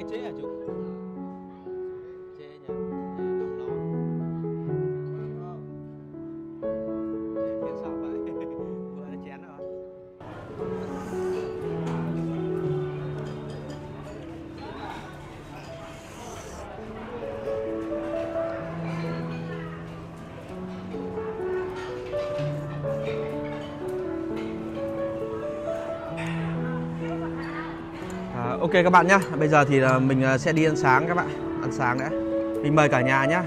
cái chế hả chú? Chế nhỉ? Lòng lo. Chế phiên sao vậy? Vừa đã chén rồi. Ok các bạn nhé, bây giờ thì mình sẽ đi ăn sáng các bạn. Ăn sáng đã. Mình mời cả nhà nhé.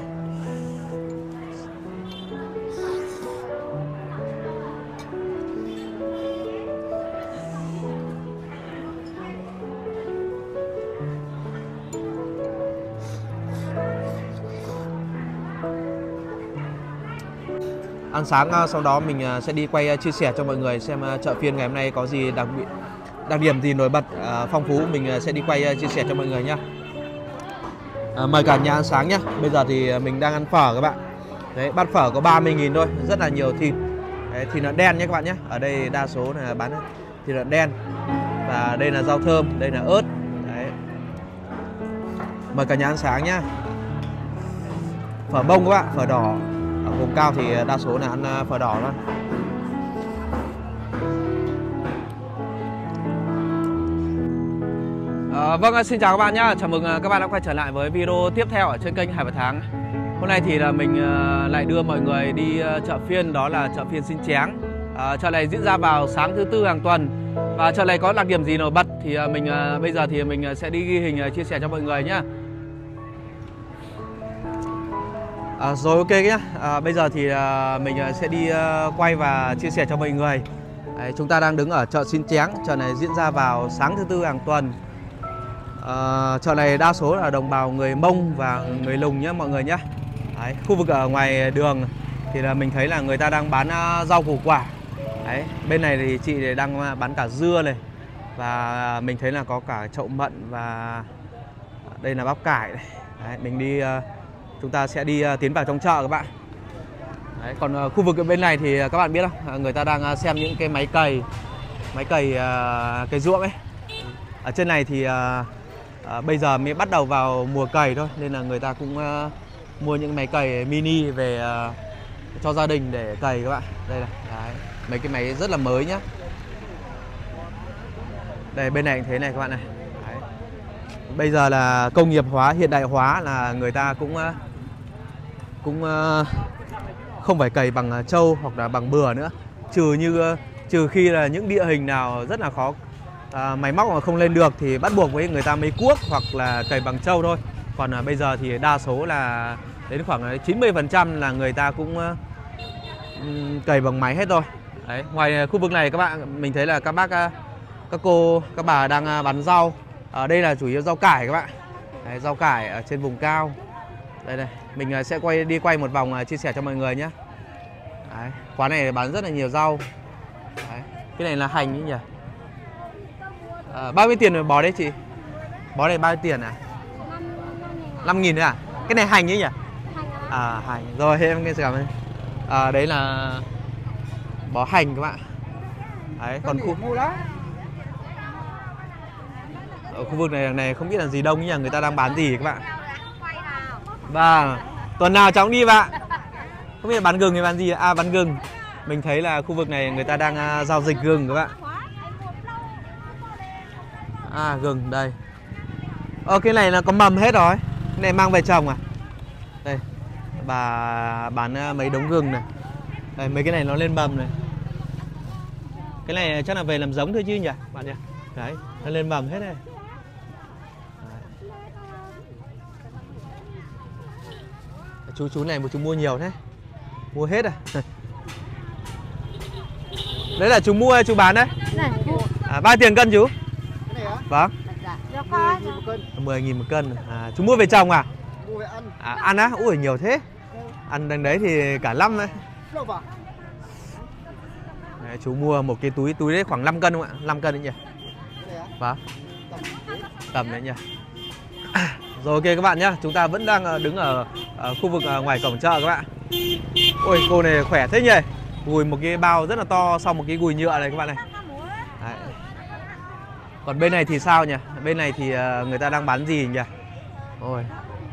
Ăn sáng sau đó mình sẽ đi quay chia sẻ cho mọi người xem chợ phiên ngày hôm nay có gì đặc điểm gì nổi bật phong phú. Mình sẽ đi quay chia sẻ cho mọi người nhé. Mời cả nhà ăn sáng nhé. Bây giờ thì mình đang ăn phở các bạn. Đấy, bát phở có 30.000 thôi, rất là nhiều thịt. Đấy, thịt lợn đen nhé các bạn nhé. Ở đây đa số là bán thịt lợn đen. Và đây là rau thơm, đây là ớt. Đấy. Mời cả nhà ăn sáng nhé. Phở bông các bạn, phở đỏ. Ở vùng cao thì đa số là ăn phở đỏ thôi. Vâng, xin chào các bạn nhé. Chào mừng các bạn đã quay trở lại với video tiếp theo ở trên kênh Hải Và Tháng. Hôm nay thì là mình lại đưa mọi người đi chợ phiên, đó là chợ phiên Xin Chén. Chợ này diễn ra vào sáng thứ Tư hàng tuần. Và chợ này có đặc điểm gì nổi bật thì bây giờ thì mình sẽ đi ghi hình chia sẻ cho mọi người nhé. Rồi ok nhé. Bây giờ thì mình sẽ đi quay và chia sẻ cho mọi người. Đấy, chúng ta đang đứng ở chợ Xin Chén. Chợ này diễn ra vào sáng thứ Tư hàng tuần. Chợ này đa số là đồng bào người Mông và người Lùng nhé mọi người nhé. Đấy, khu vực ở ngoài đường thì là mình thấy là người ta đang bán rau củ quả. Đấy, bên này thì chị đang bán cả dưa này. Và mình thấy là có cả chậu mận và đây là bắp cải này. Đấy, mình đi chúng ta sẽ đi tiến vào trong chợ các bạn. Đấy, còn khu vực ở bên này thì các bạn biết không, người ta đang xem những cái máy cày cây ruộng ấy. Ở trên này thì bây giờ mới bắt đầu vào mùa cày thôi, nên là người ta cũng mua những máy cày mini về cho gia đình để cày các bạn. Đây này, đấy, mấy cái máy rất là mới nhá. Đây bên này cũng thế này các bạn này. Đấy. Bây giờ là công nghiệp hóa, hiện đại hóa là người ta cũng không phải cày bằng trâu hoặc là bằng bừa nữa, trừ khi là những địa hình nào rất là khó, máy móc mà không lên được thì bắt buộc với người ta mới cuốc hoặc là cày bằng trâu thôi. Còn bây giờ thì đa số là đến khoảng 90% là người ta cũng cày bằng máy hết rồi. Đấy, ngoài khu vực này các bạn, mình thấy là các bác, các cô, các bà đang bán rau. Ở đây là chủ yếu rau cải các bạn. Đấy, rau cải ở trên vùng cao. Đây này, mình sẽ đi quay một vòng chia sẻ cho mọi người nhé. Đấy, quán này bán rất là nhiều rau. Đấy, cái này là hành nhỉ? Bao nhiêu tiền rồi bó đấy chị? Bó này bao nhiêu tiền à? 5.000 nữa à? Cái này hành ấy nhỉ? Hành. Rồi em cảm ơn. Đấy là bó hành các bạn. Đấy, còn ở khu vực này không biết là gì đông nhỉ, người ta đang bán gì các bạn. Và tuần nào cháu cũng đi bạn. Không biết là bán gừng hay bán gì. Bán gừng. Mình thấy là khu vực này người ta đang giao dịch gừng các bạn. Gừng đây. Cái này là có mầm hết rồi. Cái này mang về trồng à? Đây. Bà bán mấy đống gừng này. Đây, mấy cái này nó lên mầm này. Cái này chắc là về làm giống thôi chứ nhỉ bạn nhỉ? Đấy, nó lên mầm hết này. Chú này chú mua nhiều thế. Mua hết à? Đấy là chú mua hay chú bán đấy? Bao tiền cân chú? Cái này hả? Vâng. 10.000 một cân. 10.000 một cân. Chú mua về trồng à? Mua về ăn. Ăn á? Ui nhiều thế. Ăn đằng đấy thì cả năm đấy. Đấy, chú mua một cái túi đấy khoảng 5 cân không ạ? 5 cân đấy nhỉ? Vâng. Tầm đấy nhỉ? Rồi ok các bạn nhé, chúng ta vẫn đang đứng ở khu vực ngoài cổng chợ các bạn. Ôi cô này khỏe thế nhỉ? Gùi một cái bao rất là to sau một cái gùi nhựa này các bạn này. Đấy. Còn bên này thì sao nhỉ? Bên này thì người ta đang bán gì nhỉ? Ôi.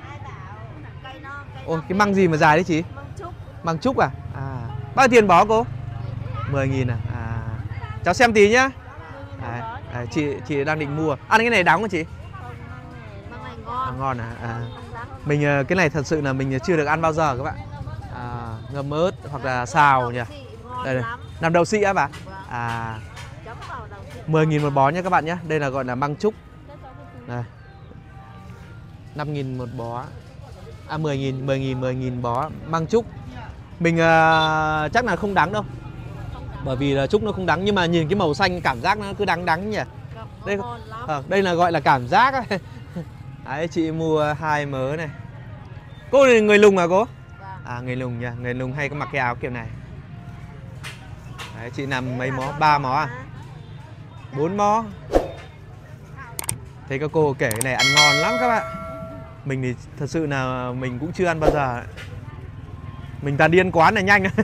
Ôi, cái măng gì mà dài đấy chị? Măng trúc à? À. Bao nhiêu tiền bó cô? 10.000 à? À. Cháu xem tí nhá. À, chị đang định mua. Ăn cái này đắng không chị? Ngon à? À. Mình cái này thật sự là mình chưa được ăn bao giờ các bạn. À, ngâm ớt hoặc là xào nhỉ. Đây này. Làm đậu xị á bà? À. 10.000 một bó nhé các bạn nhé. Đây là gọi là măng trúc. Đây. 5.000 một bó. À 10.000 bó măng trúc. Mình chắc là không đắng đâu. Bởi vì là trúc nó không đắng, nhưng mà nhìn cái màu xanh cảm giác nó cứ đắng đắng nhỉ. Đây đây là gọi là cảm giác ấy. Đấy, chị mua 2 mớ này. Cô này người Lùng à cô? À người Lùng nha, người Lùng hay có mặc cái áo kiểu này. Đấy, chị làm mấy mó? 3 mó à? 4 mó. Thấy các cô kể cái này ăn ngon lắm các bạn. Mình thì thật sự là mình cũng chưa ăn bao giờ. Mình toàn đi ăn quán này nhanh.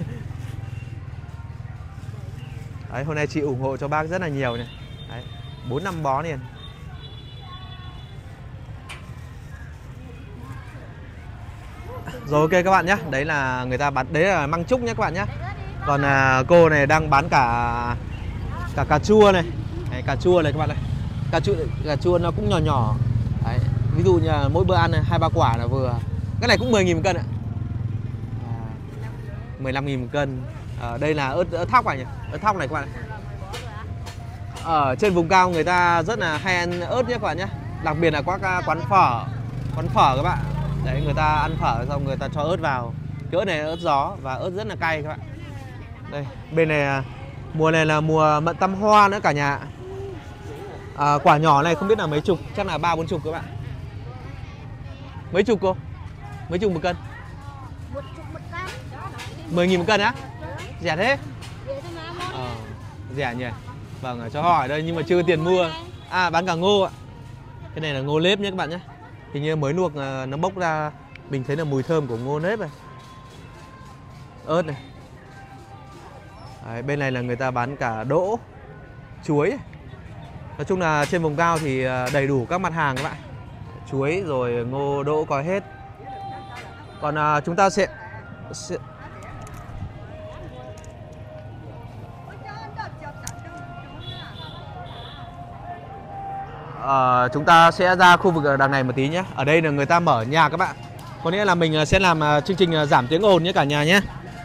Đấy, hôm nay chị ủng hộ cho bác rất là nhiều này. Đấy, 4-5 bó liền. Rồi ok các bạn nhé. Đấy là người ta bán, đấy là măng trúc nhé các bạn nhé. Còn cô này đang bán cả cà chua này. Đấy, cà chua này các bạn này. Cà chua nó cũng nhỏ nhỏ. Đấy, ví dụ như là mỗi bữa ăn 2-3 quả là vừa. Cái này cũng 10.000 một cân ạ. 15.000 một cân. Đây là ớt thóc à nhỉ? Ớt thóc này các bạn. Ở trên vùng cao người ta rất là hay ăn ớt nhé các bạn nhé. Đặc biệt là các quán phở các bạn. Đấy, người ta ăn phở xong người ta cho ớt vào. Cái ớt này là ớt gió và ớt rất là cay các bạn. Đây, bên này mùa này là mùa mận tăm hoa nữa cả nhà. Quả nhỏ này không biết là mấy chục, chắc là 3-4 chục các bạn. Mấy chục cô? Mấy chục một cân? 10.000 một cân á? Rẻ thế? Rẻ nhỉ? Vâng, cho hỏi đây nhưng mà chưa có tiền mua. À, bán cả ngô ạ. Cái này là ngô nếp nhé các bạn nhé. Hình như mới luộc nó bốc ra, mình thấy là mùi thơm của ngô nếp này. Ớt này. Đấy, bên này là người ta bán cả đỗ, chuối. Nói chung là trên vùng cao thì đầy đủ các mặt hàng các bạn. Chuối rồi ngô đỗ có hết. Còn chúng ta sẽ chúng ta sẽ ra khu vực ở đằng này một tí nhé. Ở đây là người ta mở nhà các bạn. Có nghĩa là mình sẽ làm chương trình giảm tiếng ồn nhé cả nhà nhé.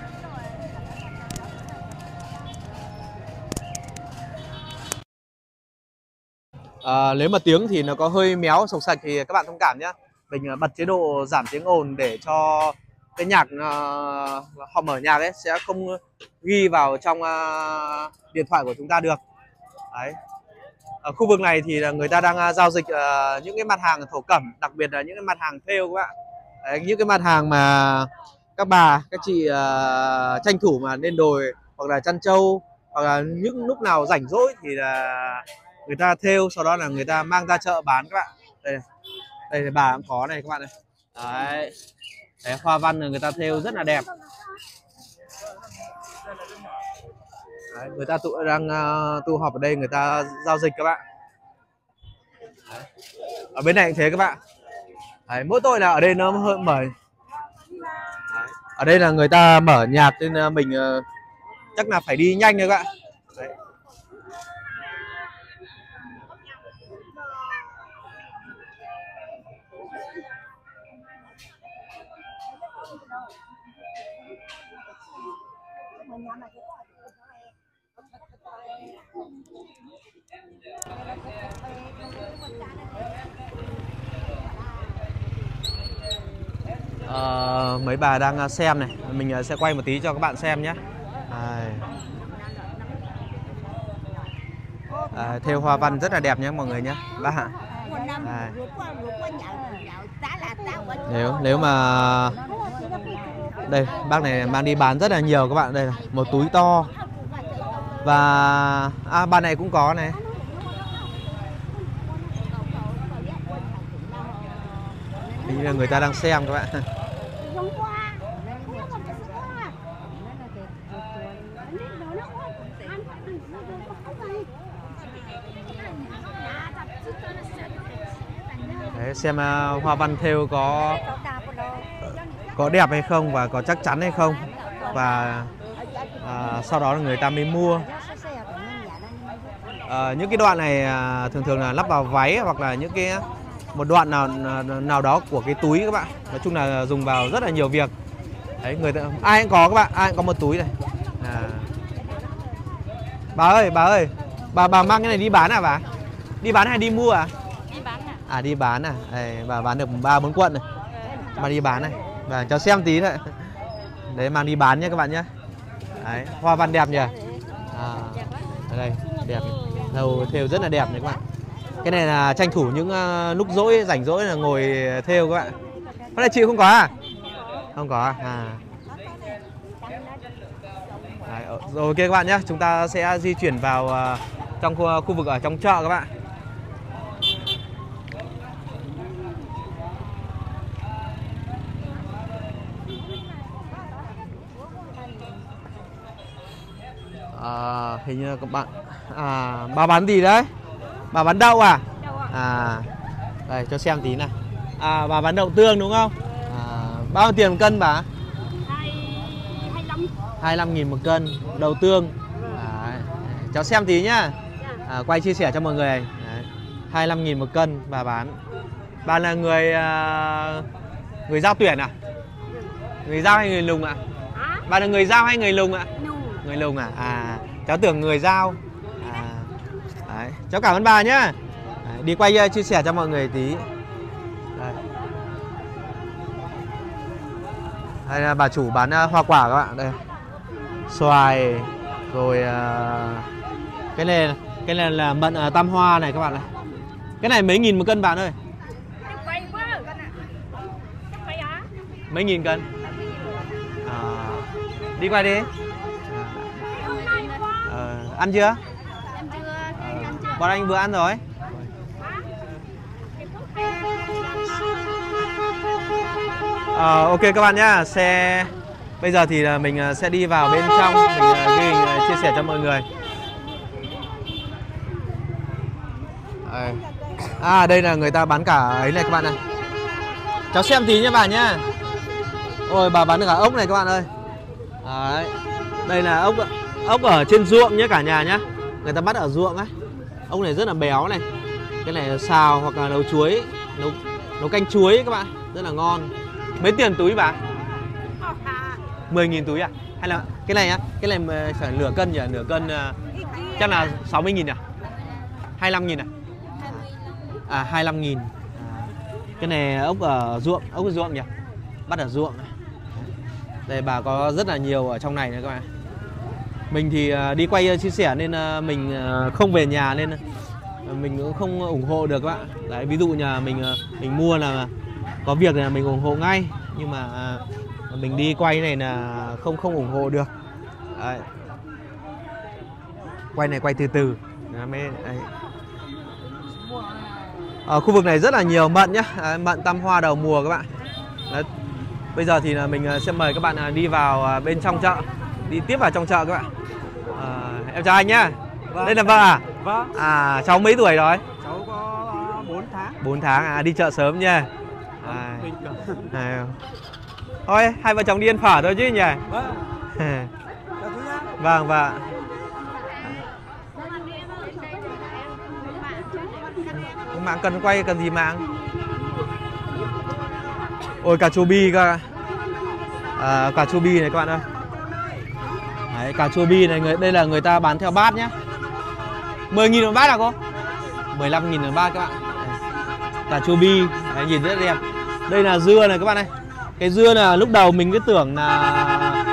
Nếu mà tiếng thì nó có hơi méo sộc sạch thì các bạn thông cảm nhé. Mình bật chế độ giảm tiếng ồn để cho cái nhạc họ mở nhạc ấy sẽ không ghi vào trong điện thoại của chúng ta được. Đấy. Ở khu vực này thì người ta đang giao dịch những cái mặt hàng thổ cẩm, đặc biệt là những cái mặt hàng thêu các bạn. Đấy, những cái mặt hàng mà các bà, các chị tranh thủ mà lên đồi hoặc là chăn trâu, hoặc là những lúc nào rảnh rỗi thì là người ta thêu, sau đó là người ta mang ra chợ bán các bạn. Đây này. Đây thì bà cũng có này các bạn này. Đấy. Đấy, hoa văn người ta thêu rất là đẹp. Đấy, người ta đang tụ họp ở đây, người ta giao dịch các bạn. Đấy. Ở bên này cũng thế các bạn. Đấy, mỗi tội là ở đây nó hơi mở. Đấy. Ở đây là người ta mở nhạc nên mình chắc là phải đi nhanh rồi các bạn. Đấy. Mấy bà đang xem này, mình sẽ quay một tí cho các bạn xem nhé. Thêu hoa văn rất là đẹp nhé mọi người nhé. Bác ạ. Nếu mà đây bác này mang đi bán rất là nhiều các bạn. Đây là một túi to. Và bà này cũng có này. Hình như là người ta đang xem các bạn. Đấy, xem hoa văn thêu có đẹp hay không và có chắc chắn hay không, và sau đó là người ta mới mua. Những cái đoạn này thường thường là lắp vào váy hoặc là những cái một đoạn nào đó của cái túi các bạn. Nói chung là dùng vào rất là nhiều việc. Đấy, người ta ai cũng có các bạn, ai cũng có một túi này. Bà ơi, bà mang cái này đi bán à bà? Đi bán hay đi mua à? Đi bán à? À đi bán à? Đây, bà bán được 3-4 cuộn này. Bà đi bán này. Và cho xem tí nữa. Đấy, mang đi bán nhé các bạn nhé. Đấy, hoa văn đẹp nhỉ? Đây, đẹp. Đầu thêu rất là đẹp này các bạn. Cái này là tranh thủ những lúc rỗi, rảnh rỗi là ngồi thêu các bạn. Hôm nay chị không có à? Không có à? Đấy, rồi ok các bạn nhé. Chúng ta sẽ di chuyển vào trong khu vực ở trong chợ các bạn. Hình như là các bạn bà bán gì đấy? Bà bán đậu à? Đây cho xem tí này. Bà bán đậu tương đúng không? Bao nhiêu tiền một cân bà? 25.000 một cân đậu tương. Cháu xem tí nhá. Quay chia sẻ cho mọi người. Đấy, 25.000 một cân bà bán. Bà là người Dao Tuyển à? Người Dao hay người Lùng ạ? Bà là người Dao hay người Lùng ạ? Người Lùng à? Cháu tưởng người Dao. Đấy, cháu cảm ơn bà nhá. Đấy, đi quay chia sẻ cho mọi người tí. Đây là bà chủ bán hoa quả các bạn. Đây, xoài rồi cái này là mận tam hoa này các bạn này. Cái này mấy nghìn một cân bạn ơi? Mấy nghìn cân? Đi quay đi. Ăn chưa? Bọn anh vừa ăn rồi. Ok các bạn nhá. Bây giờ thì là mình sẽ đi vào bên trong, mình ghi hình chia sẻ cho mọi người. Đây là người ta bán cả ấy này các bạn này. Cháu xem tí nha bà nhá. Ôi bà bán được cả ốc này các bạn ơi. Đấy. Đây là ốc ở trên ruộng nhé cả nhà nhá. Người ta bắt ở ruộng á. Ốc này rất là béo này. Cái này xào hoặc là nấu chuối, nấu canh chuối các bạn, rất là ngon. Mấy tiền túi bà? 10.000 túi à? Hay là cái này á, cái này phải nửa cân nhỉ? Nửa cân chắc là 60.000 à? 25.000 à? 25.000. Cái này ốc ở ruộng nhỉ? Bắt ở ruộng. Đây bà có rất là nhiều ở trong này nữa các bạn. Mình thì đi quay chia sẻ nên mình không về nhà nên mình cũng không ủng hộ được các bạn. Đấy, ví dụ nhà mình mua là có việc là mình ủng hộ ngay, nhưng mà mình đi quay này là không ủng hộ được. Đấy. Quay này quay từ từ. Ở khu vực này rất là nhiều mận nhá. Mận tam hoa đầu mùa các bạn. Đấy. Bây giờ thì là mình sẽ mời các bạn đi vào bên trong chợ, đi tiếp vào trong chợ các bạn. Em chào anh nhá. Vâng. Đây là vợ à? Vâng. Cháu mấy tuổi rồi? Cháu có 4 tháng. 4 tháng đi chợ sớm nha. Thôi hai vợ chồng đi ăn phở thôi chứ nhỉ? Vâng. Vâng vâng. Mạng cần quay cần gì mạng? Ôi cà chua bi cơ. Cà chua bi này các bạn ơi. Đấy, cà chua bi này đây là người ta bán theo bát nhá. 10.000 một bát à cô? 15.000 một bát các bạn. Cà chua bi đấy, nhìn rất đẹp. Đây là dưa này các bạn này. Cái dưa là lúc đầu mình cứ tưởng là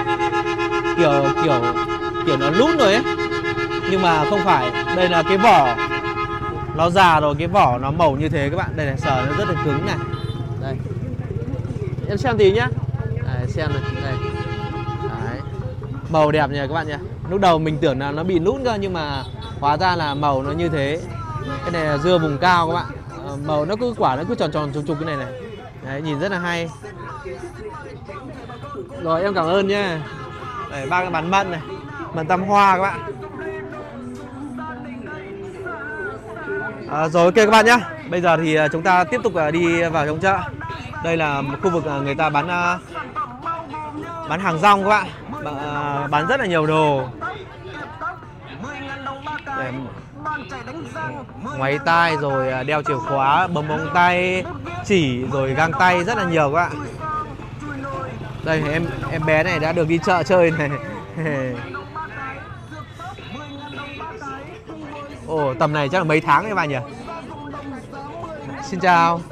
kiểu nó lút rồi ấy, nhưng mà không phải. Đây là cái vỏ nó già rồi, cái vỏ nó màu như thế các bạn. Đây này, sờ nó rất là cứng này. Đây, em xem tí nhá. Đây, xem này. Đây. Đấy. Màu đẹp nhỉ các bạn nhỉ. Lúc đầu mình tưởng là nó bị lút cơ, nhưng mà hóa ra là màu nó như thế. Cái này là dưa vùng cao các bạn. Màu nó cứ quả nó cứ tròn tròn trục trục cái này này. Đấy, nhìn rất là hay. Rồi em cảm ơn nhá. Đây, ba cái bán mận này, mận tam hoa các bạn. Rồi ok các bạn nhé. Bây giờ thì chúng ta tiếp tục đi vào trong chợ. Đây là một khu vực người ta bán hàng rong các bạn. Bán rất là nhiều đồ. Để ngoáy tai rồi đeo chìa khóa, bấm bông tay, chỉ rồi găng tay rất là nhiều các bạn. Đây em bé này đã được đi chợ chơi này. Ồ, tầm này chắc là mấy tháng các bạn nhỉ? Xin chào.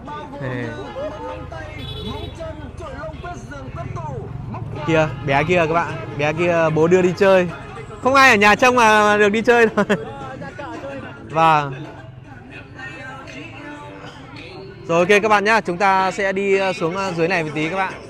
Kìa, bé kia các bạn. Bé kia bố đưa đi chơi. Không ai ở nhà trông mà được đi chơi thôi. Vâng. Rồi ok các bạn nhá. Chúng ta sẽ đi xuống dưới này một tí các bạn.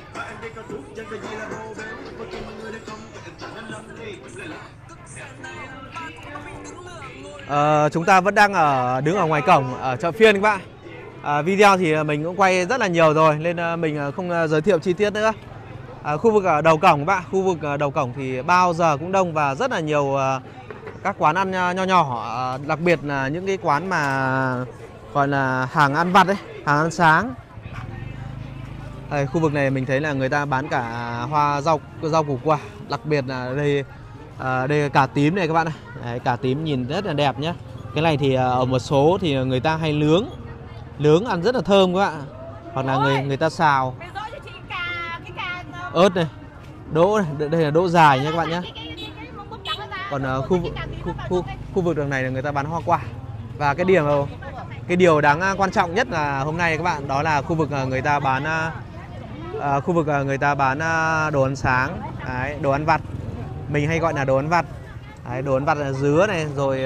Chúng ta vẫn đang đứng ở ngoài cổng ở chợ phiên các bạn. Video thì mình cũng quay rất là nhiều rồi nên mình không giới thiệu chi tiết nữa. Khu vực ở đầu cổng các bạn, khu vực đầu cổng thì bao giờ cũng đông và rất là nhiều các quán ăn nho nhỏ, đặc biệt là những cái quán mà gọi là hàng ăn vặt đấy, hàng ăn sáng. Đây, khu vực này mình thấy là người ta bán cả hoa rau củ quả, đặc biệt là đây là cà tím này các bạn. Đấy, cà tím nhìn rất là đẹp nhé. Cái này thì ở một số thì người ta hay nướng ăn rất là thơm các bạn, hoặc là người ta xào. Ớt này, đỗ này, đây là đỗ dài nha các bạn nhé. Còn khu vực đường này là người ta bán hoa quả. Và cái điều đáng quan trọng nhất là hôm nay các bạn, đó là khu vực người ta bán đồ ăn sáng. Đấy, đồ ăn vặt, mình hay gọi là đồ ăn vặt. Đấy, đồ ăn vặt là dứa này,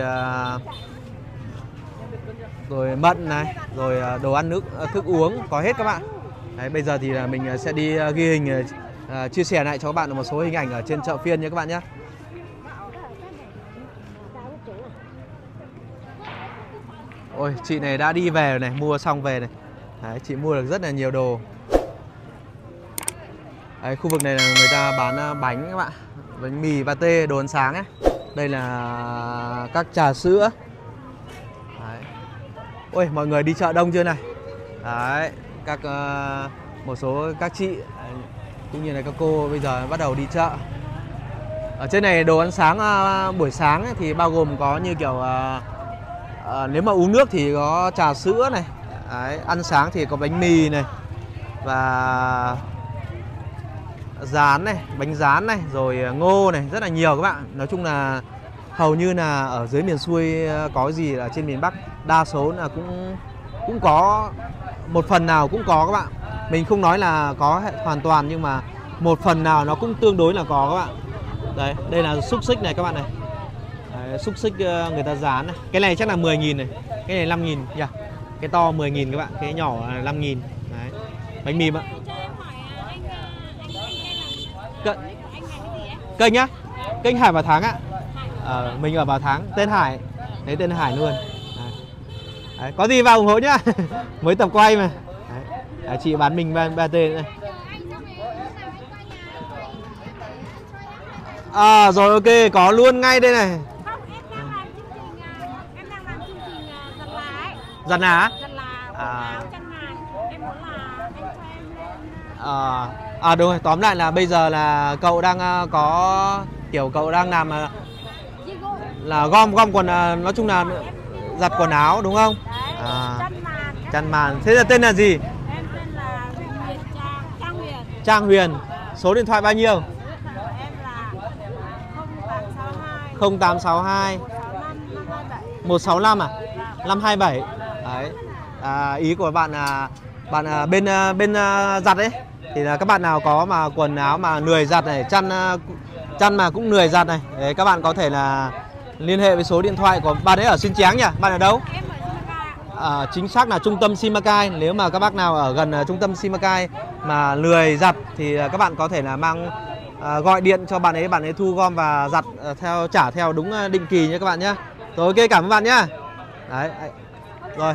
rồi mận này, rồi đồ ăn thức uống có hết các bạn. Đấy, bây giờ thì là mình sẽ đi ghi hình, chia sẻ lại cho các bạn một số hình ảnh ở trên chợ phiên nhé các bạn nhé. Ôi, chị này đã đi về rồi này, mua xong về này. Đấy, chị mua được rất là nhiều đồ. Đấy, khu vực này là người ta bán bánh các bạn, bánh mì, pate, đồ ăn sáng ấy. Đây là các trà sữa. Đấy. Ôi, mọi người đi chợ đông chưa này? Đấy, một số các chị cũng như là các cô bây giờ bắt đầu đi chợ. Ở trên này đồ ăn sáng buổi sáng ấy, thì bao gồm có như kiểu nếu mà uống nước thì có trà sữa này. Đấy, ăn sáng thì có bánh mì này và rán này, bánh rán này, rồi ngô này, rất là nhiều các bạn. Nói chung là hầu như là ở dưới miền xuôi có gì là trên miền Bắc đa số là cũng có, một phần nào cũng có các bạn. Mình không nói là có hoàn toàn nhưng mà một phần nào nó cũng tương đối là có các bạn. Đấy, đây là xúc xích này các bạn này. Đấy, xúc xích người ta rán này. Cái này chắc là 10.000 này. Cái này 5.000 nhỉ? Cái to 10.000 các bạn, cái nhỏ là 5.000. Đấy. Bánh mì ạ. Kênh nhá. Kênh Hải Bảo Thắng ạ. Mình ở Bảo Thắng, tên Hải. Đấy, tên Hải luôn. Đấy, có gì vào ủng hộ nhá. Mới tập quay mà. Đấy, chị bán mình ba tên này. Rồi ok, có luôn ngay đây này. Em đang làm chương trình giặt là ấy. Giặt là á? Giặt là quần áo chân màn. Em muốn là anh cho em lên. Đúng rồi, tóm lại là bây giờ là cậu đang có kiểu cậu đang làm là gom quần, nói chung là giặt quần áo đúng không? Chăn màn. Thế là tên là gì? Em tên là Trang Huyền. Trang Huyền. Số điện thoại bao nhiêu? Em là 0862 165 à? 527. Đấy. Ý của bạn là bên giặt ấy thì là các bạn nào có mà quần áo mà lười giặt này, chăn mà cũng lười giặt này, đấy, các bạn có thể là liên hệ với số điện thoại của bạn ấy ở Xin Chén nhỉ? Bạn ở đâu? Em ở Simacai. Chính xác là trung tâm Simacai. Nếu mà các bác nào ở gần trung tâm Simacai mà lười giặt thì các bạn có thể là gọi điện cho bạn ấy thu gom và giặt trả theo đúng định kỳ nhé các bạn nhé. Rồi ok, cảm ơn bạn nhá. Đấy. Rồi.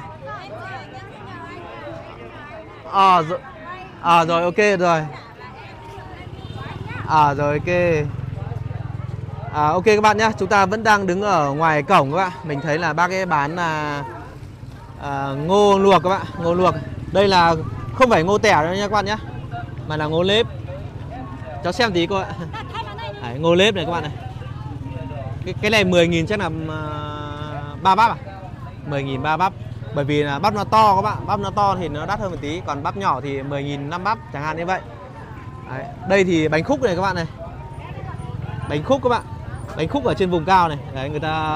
Rồi ok rồi. Rồi ok. Ok các bạn nhé, chúng ta vẫn đang đứng ở ngoài cổng các bạn. Mình thấy là bác ấy bán là ngô luộc các bạn, ngô luộc. Đây là không phải ngô tẻ đâu nha các bạn nhé, mà là ngô nếp. Cháu xem tí cô ạ. Đấy, ngô nếp này các bạn này. Cái này 10.000 chắc là 3 bắp à? 10.000 3 bắp. Bởi vì là bắp nó to các bạn, bắp nó to thì nó đắt hơn một tí, còn bắp nhỏ thì 10.000 5 bắp chẳng hạn như vậy. Đấy, đây thì bánh khúc này các bạn này. Bánh khúc các bạn. Bánh khúc ở trên vùng cao này. Đấy,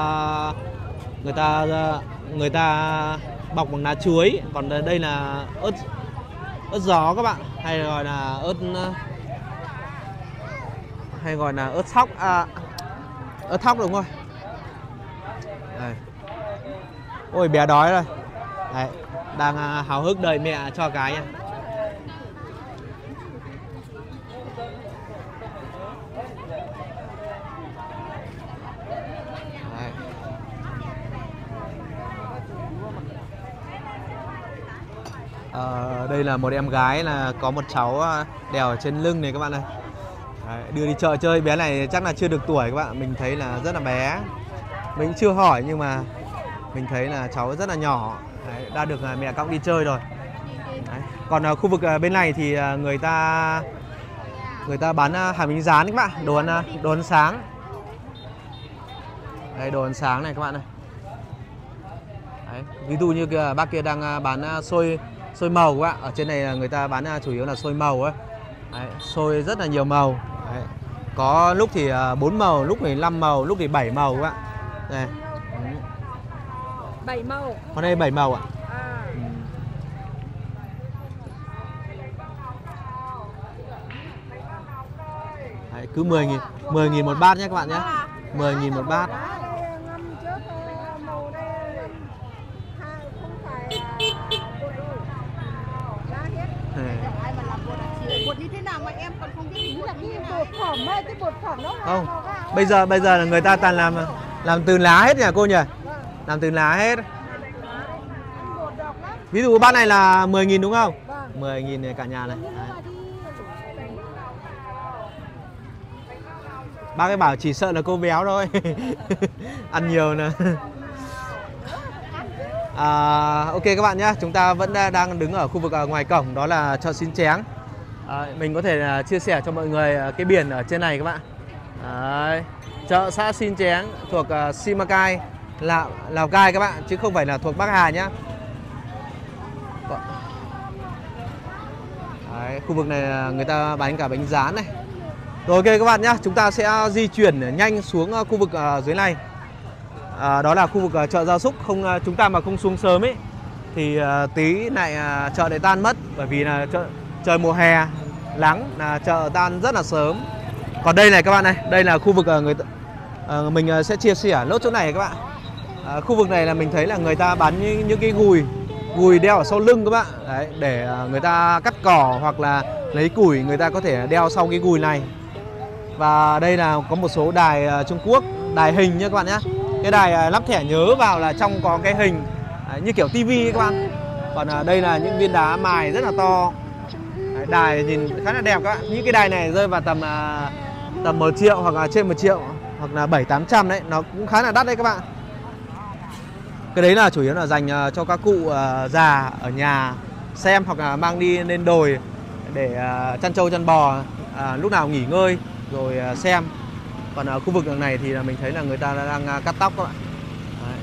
người ta bọc bằng lá chuối, còn đây là ớt gió các bạn, hay gọi là ớt thóc, ớt thóc đúng không? Đây. Ôi bé đói rồi. Đấy, đang háo hức đợi mẹ cho cái nha. Đấy. Đây là một em gái là có một cháu đèo ở trên lưng này các bạn ơi. Đấy, đưa đi chợ chơi, bé này chắc là chưa được tuổi các bạn, mình thấy là rất là bé. Mình chưa hỏi nhưng mà mình thấy là cháu rất là nhỏ. Đấy, đã được mẹ cõng đi chơi rồi. Đấy. Còn khu vực bên này thì người ta bán hàng bánh rán các bạn, đồ ăn sáng. Đây, đồ ăn sáng này các bạn này. Đấy, ví dụ như bác kia đang bán xôi màu các bạn. Ở trên này người ta bán chủ yếu là xôi màu ấy. Đấy, xôi rất là nhiều màu. Đấy. Có lúc thì 4 màu, lúc thì 5 màu, lúc thì 7 màu các bạn. Đây. 7 màu. Con đây 7 màu ạ. Đấy, cứ 10.000 một bát nhé các bạn nhé. 10.000 một bát. Bột như thế nào mà em còn không biết là cái bột phỏng ấy, cái bột phỏng đó. Không. Bây giờ là người ta toàn làm từ lá hết nhỉ cô nhỉ? Làm từ lá hết. Ví dụ bát này là 10.000 đúng không? 10.000 này cả nhà này. Đấy. Bác ấy bảo chỉ sợ là cô béo thôi. Ăn nhiều nè. Ok các bạn nhé, chúng ta vẫn đang đứng ở khu vực ngoài cổng, đó là chợ Xin Chén. Mình có thể chia sẻ cho mọi người cái biển ở trên này các bạn. Đấy, chợ xã Xin Chén thuộc Simacai, Lào Cai các bạn, chứ không phải là thuộc Bắc Hà nhé. Đấy, khu vực này người ta bán cả bánh rán này. Rồi ok các bạn nhé, chúng ta sẽ di chuyển nhanh xuống khu vực dưới này. Đó là khu vực chợ gia súc. Chúng ta mà không xuống sớm ấy thì tí này chợ lại tan mất, bởi vì là trời mùa hè nắng là chợ tan rất là sớm. Còn đây này các bạn này, đây là khu vực mình sẽ chia sẻ lốt chỗ này các bạn. Khu vực này là mình thấy là người ta bán những cái gùi đeo ở sau lưng các bạn. Đấy, để người ta cắt cỏ hoặc là lấy củi, người ta có thể đeo sau cái gùi này. Và đây là có một số đài Trung Quốc, đài hình nha các bạn nhé. Cái đài lắp thẻ nhớ vào là trong có cái hình như kiểu tivi các bạn. Còn đây là những viên đá mài rất là to. Đấy, đài nhìn khá là đẹp các bạn. Những cái đài này rơi vào tầm 1 triệu hoặc là trên 1 triệu hoặc là 700-800 đấy, nó cũng khá là đắt đấy các bạn. Cái đấy là chủ yếu là dành cho các cụ già ở nhà xem, hoặc là mang đi lên đồi để chăn trâu chăn bò, lúc nào nghỉ ngơi rồi xem. Còn ở khu vực này thì mình thấy là người ta đang cắt tóc các bạn. Đấy.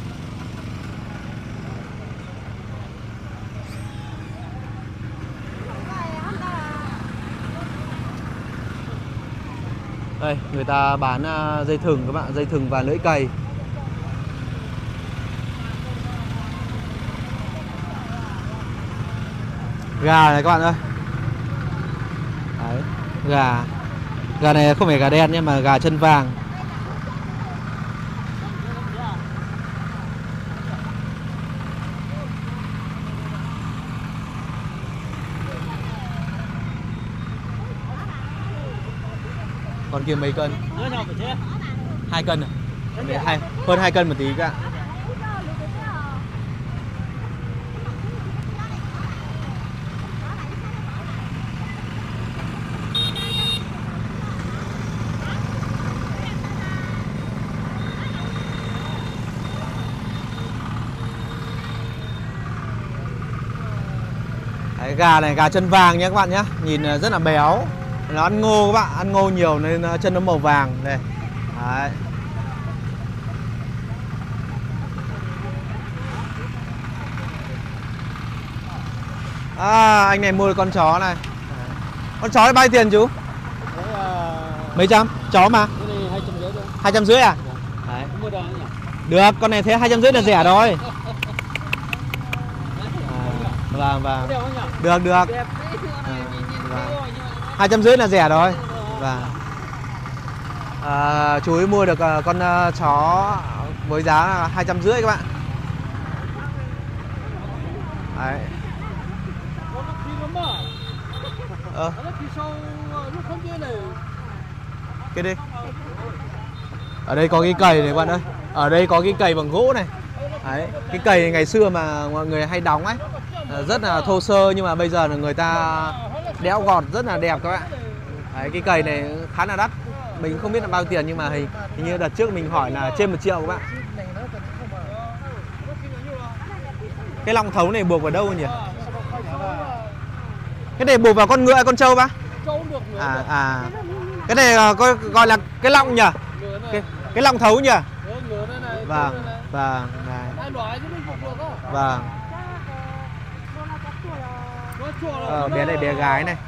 Đây, người ta bán dây thừng các bạn, dây thừng và lưỡi cày. Gà này các bạn ơi. Đấy, gà này không phải gà đen nhưng mà gà chân vàng. Còn kia mấy cân? 2 cân à? Hơn 2 cân một tí các bạn. Đấy, gà này gà chân vàng nhé các bạn nhé, nhìn rất là béo. Nó ăn ngô các bạn, ăn ngô nhiều nên chân nó màu vàng đây. Đấy. À, anh này mua con chó này. Con chó bao nhiêu tiền chú? Mấy trăm? Chó mà. 250 à? Đấy. Được, con này thế 250 là rẻ rồi. Vâng. Được. 250 là rẻ rồi. Vâng. Chú ấy mua được con chó với giá là 250 các bạn. Đấy. Cái đi. Ở đây có cái cày này các bạn ơi. Ở đây có cái cày bằng gỗ này. Đấy, cái cày này ngày xưa mà mọi người hay đóng ấy, rất là thô sơ nhưng mà bây giờ là người ta đẽo gọt rất là đẹp các bạn. Đấy, cái cày này khá là đắt. Mình không biết là bao tiền nhưng mà hình như đợt trước mình hỏi là trên 1 triệu các bạn. Cái long thấu này buộc vào đâu nhỉ? Cái này buộc vào con ngựa hay con trâu bác? Cái này gọi là cái long nhỉ? Cái long thấu nhỉ? Vâng. Bé này bé gái này.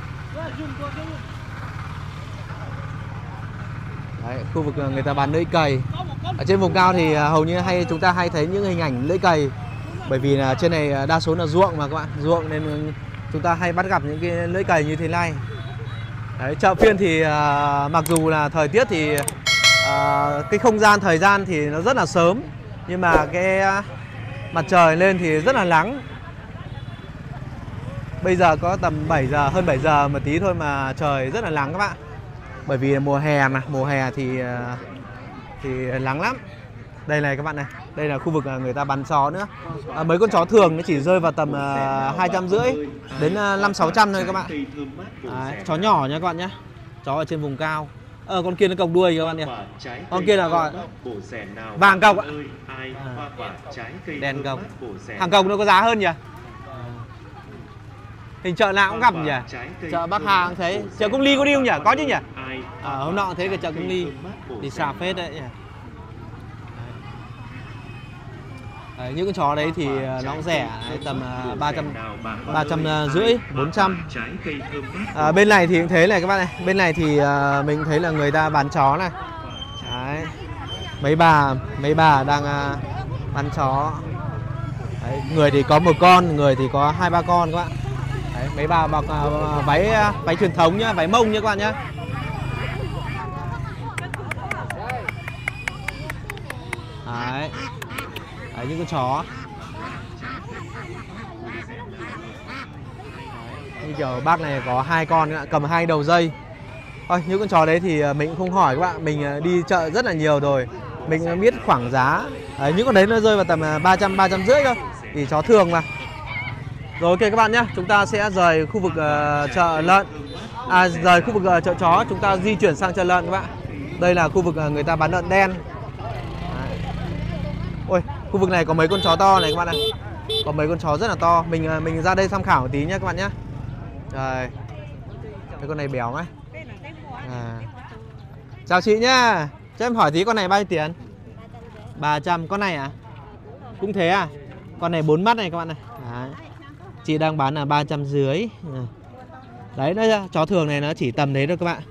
Đấy, khu vực người ta bán lưỡi cày. Ở trên vùng cao thì hầu như chúng ta hay thấy những hình ảnh lưỡi cày. Bởi vì là trên này đa số là ruộng mà các bạn, ruộng nên chúng ta hay bắt gặp những cái lưỡi cày như thế này. Đấy, chợ phiên thì mặc dù là thời tiết thì cái không gian thời gian thì nó rất là sớm, nhưng mà cái mặt trời lên thì rất là nắng. Bây giờ có tầm 7 giờ, hơn 7 giờ một tí thôi mà trời rất là nắng các bạn. Bởi vì mùa hè mà, mùa hè thì nắng lắm. Đây này các bạn này, đây là khu vực người ta bán chó nữa. Mấy con chó thường nó chỉ rơi vào tầm 250 đến 500-600 thôi các bạn. Đấy, chó nhỏ nha các bạn nhé. Chó ở trên vùng cao. Con kia nó cọc đuôi các bạn nhỉ. Con kia là gọi vàng cọc ạ. Đèn cọc. Hàng cọc nó có giá hơn nhỉ? Hình chợ nào cũng gặp nhỉ? Chợ Bắc Hà cũng thấy. Chợ Công Ly có đi không nhỉ? Có chứ nhỉ? Hôm nọ thấy cái chợ Công Ly đi xa phết đấy nhỉ. Đấy, những con chó đấy thì nó cũng rẻ, tầm 350, 400. Bên này thì cũng thế này các bạn này. Bên này thì mình thấy là người ta bán chó này. Đấy. Mấy bà đang bán chó. Đấy, người thì có 1 con, người thì có 2-3 con các bạn. Đấy, mấy bà mặc váy truyền thống nhá, váy mông nhá các bạn nhá. Đấy. Đấy, những con chó. Như kiểu bác này có 2 con cầm 2 đầu dây. Thôi, những con chó đấy thì mình cũng không hỏi các bạn. Mình đi chợ rất là nhiều rồi, mình biết khoảng giá. Đấy, những con đấy nó rơi vào tầm 300, 350 thôi. Thì chó thường mà. Rồi ok các bạn nhé, chúng ta sẽ rời khu vực chợ lợn. Rời khu vực chợ chó, chúng ta di chuyển sang chợ lợn các bạn. Đây là khu vực người ta bán lợn đen. Đấy. Ôi, khu vực này có mấy con chó to này các bạn này. Có mấy con chó rất là to. Mình ra đây tham khảo một tí nhé các bạn nhé. Rồi. Cái con này béo ấy. Chào chị nhá. Cho em hỏi tí con này bao nhiêu tiền? 300. Con này à? Cũng thế à? Con này 4 mắt này các bạn này. Đấy. Chị đang bán là 350. Đấy, nó chó thường này nó chỉ tầm đấy thôi các bạn.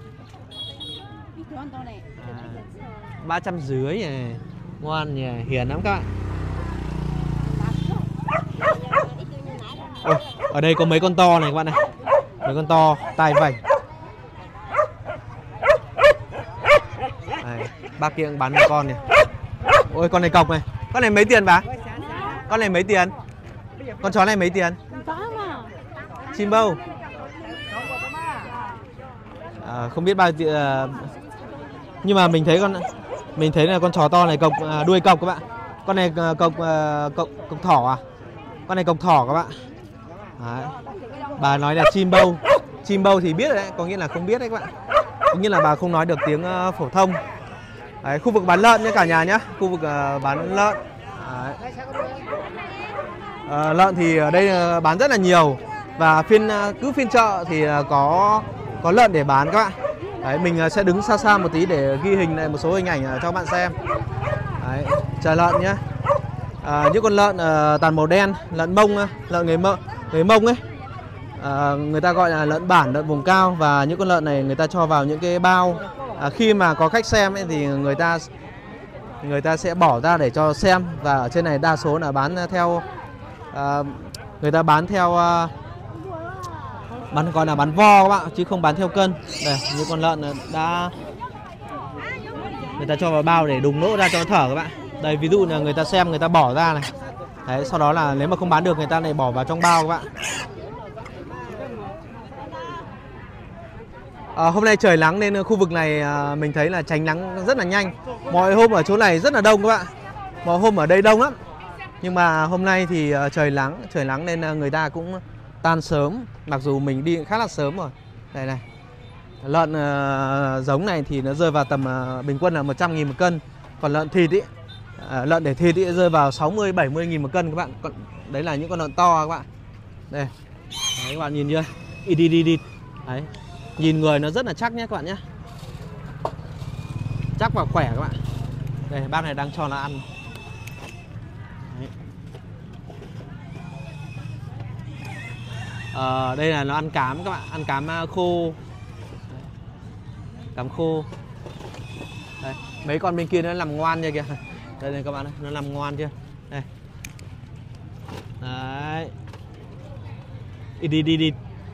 350 này. Ngoan nhỉ, hiền lắm các bạn. Ở đây có mấy con to này các bạn này. Mấy con to, tai vành. Đây, bác kia bán một con này. Ôi con này cọc này. Con này mấy tiền bà? Con này mấy tiền? Con chó này mấy tiền? Chim bâu. Không biết bao nhiêu. Nhưng mà mình thấy là con chó to này cọc đuôi cọc các bạn. Con này cọc thỏ à? Con này cọc thỏ các bạn. Đấy. Bà nói là chim bâu. Chim bâu thì biết đấy, có nghĩa là không biết đấy các bạn. Có nghĩa là bà không nói được tiếng phổ thông. Đấy, khu vực bán lợn nhé cả nhà nhé. Khu vực bán lợn. Đấy. Lợn thì ở đây bán rất là nhiều. Và cứ phiên chợ thì có lợn để bán các bạn. Đấy, mình sẽ đứng xa xa một tí để ghi hình lại một số hình ảnh cho các bạn xem. Đấy, chờ lợn nhé. Những con lợn toàn màu đen, lợn Mông, lợn người Mông ấy. Người ta gọi là lợn bản, lợn vùng cao. Và những con lợn này người ta cho vào những cái bao. Khi mà có khách xem ấy, thì người ta sẽ bỏ ra để cho xem. Và ở trên này đa số là bán theo người ta bán theo gọi là bán vo các bạn, chứ không bán theo cân. Đây, những con lợn đã người ta cho vào bao để đùng lỗ ra cho nó thở các bạn. Đây, ví dụ là người ta xem, người ta bỏ ra này. Đấy, sau đó là nếu mà không bán được người ta lại bỏ vào trong bao các bạn. Hôm nay trời nắng nên khu vực này mình thấy là tránh nắng rất là nhanh. Mọi hôm ở chỗ này rất là đông các bạn. Mọi hôm ở đây đông lắm. Nhưng mà hôm nay thì trời nắng nên người ta cũng tan sớm. Mặc dù mình đi khá là sớm rồi. Đây này. Lợn giống này thì nó rơi vào tầm bình quân là 100.000 một cân. Còn lợn thịt ý, lợn để thịt ý rơi vào 60-70.000 một cân các bạn. Còn đấy là những con lợn to các bạn. Đây. Đấy, các bạn nhìn chưa? Đi. Đấy. Nhìn người nó rất là chắc nhé các bạn nhé. Chắc và khỏe các bạn. Đây, bác này đang cho nó ăn. Đây là nó ăn cám các bạn, ăn cám khô. Cám khô. Đây, mấy con bên kia nó nằm ngoan chưa kìa. Đây này các bạn, nó nằm ngoan chưa. Đây. Đấy. Đi.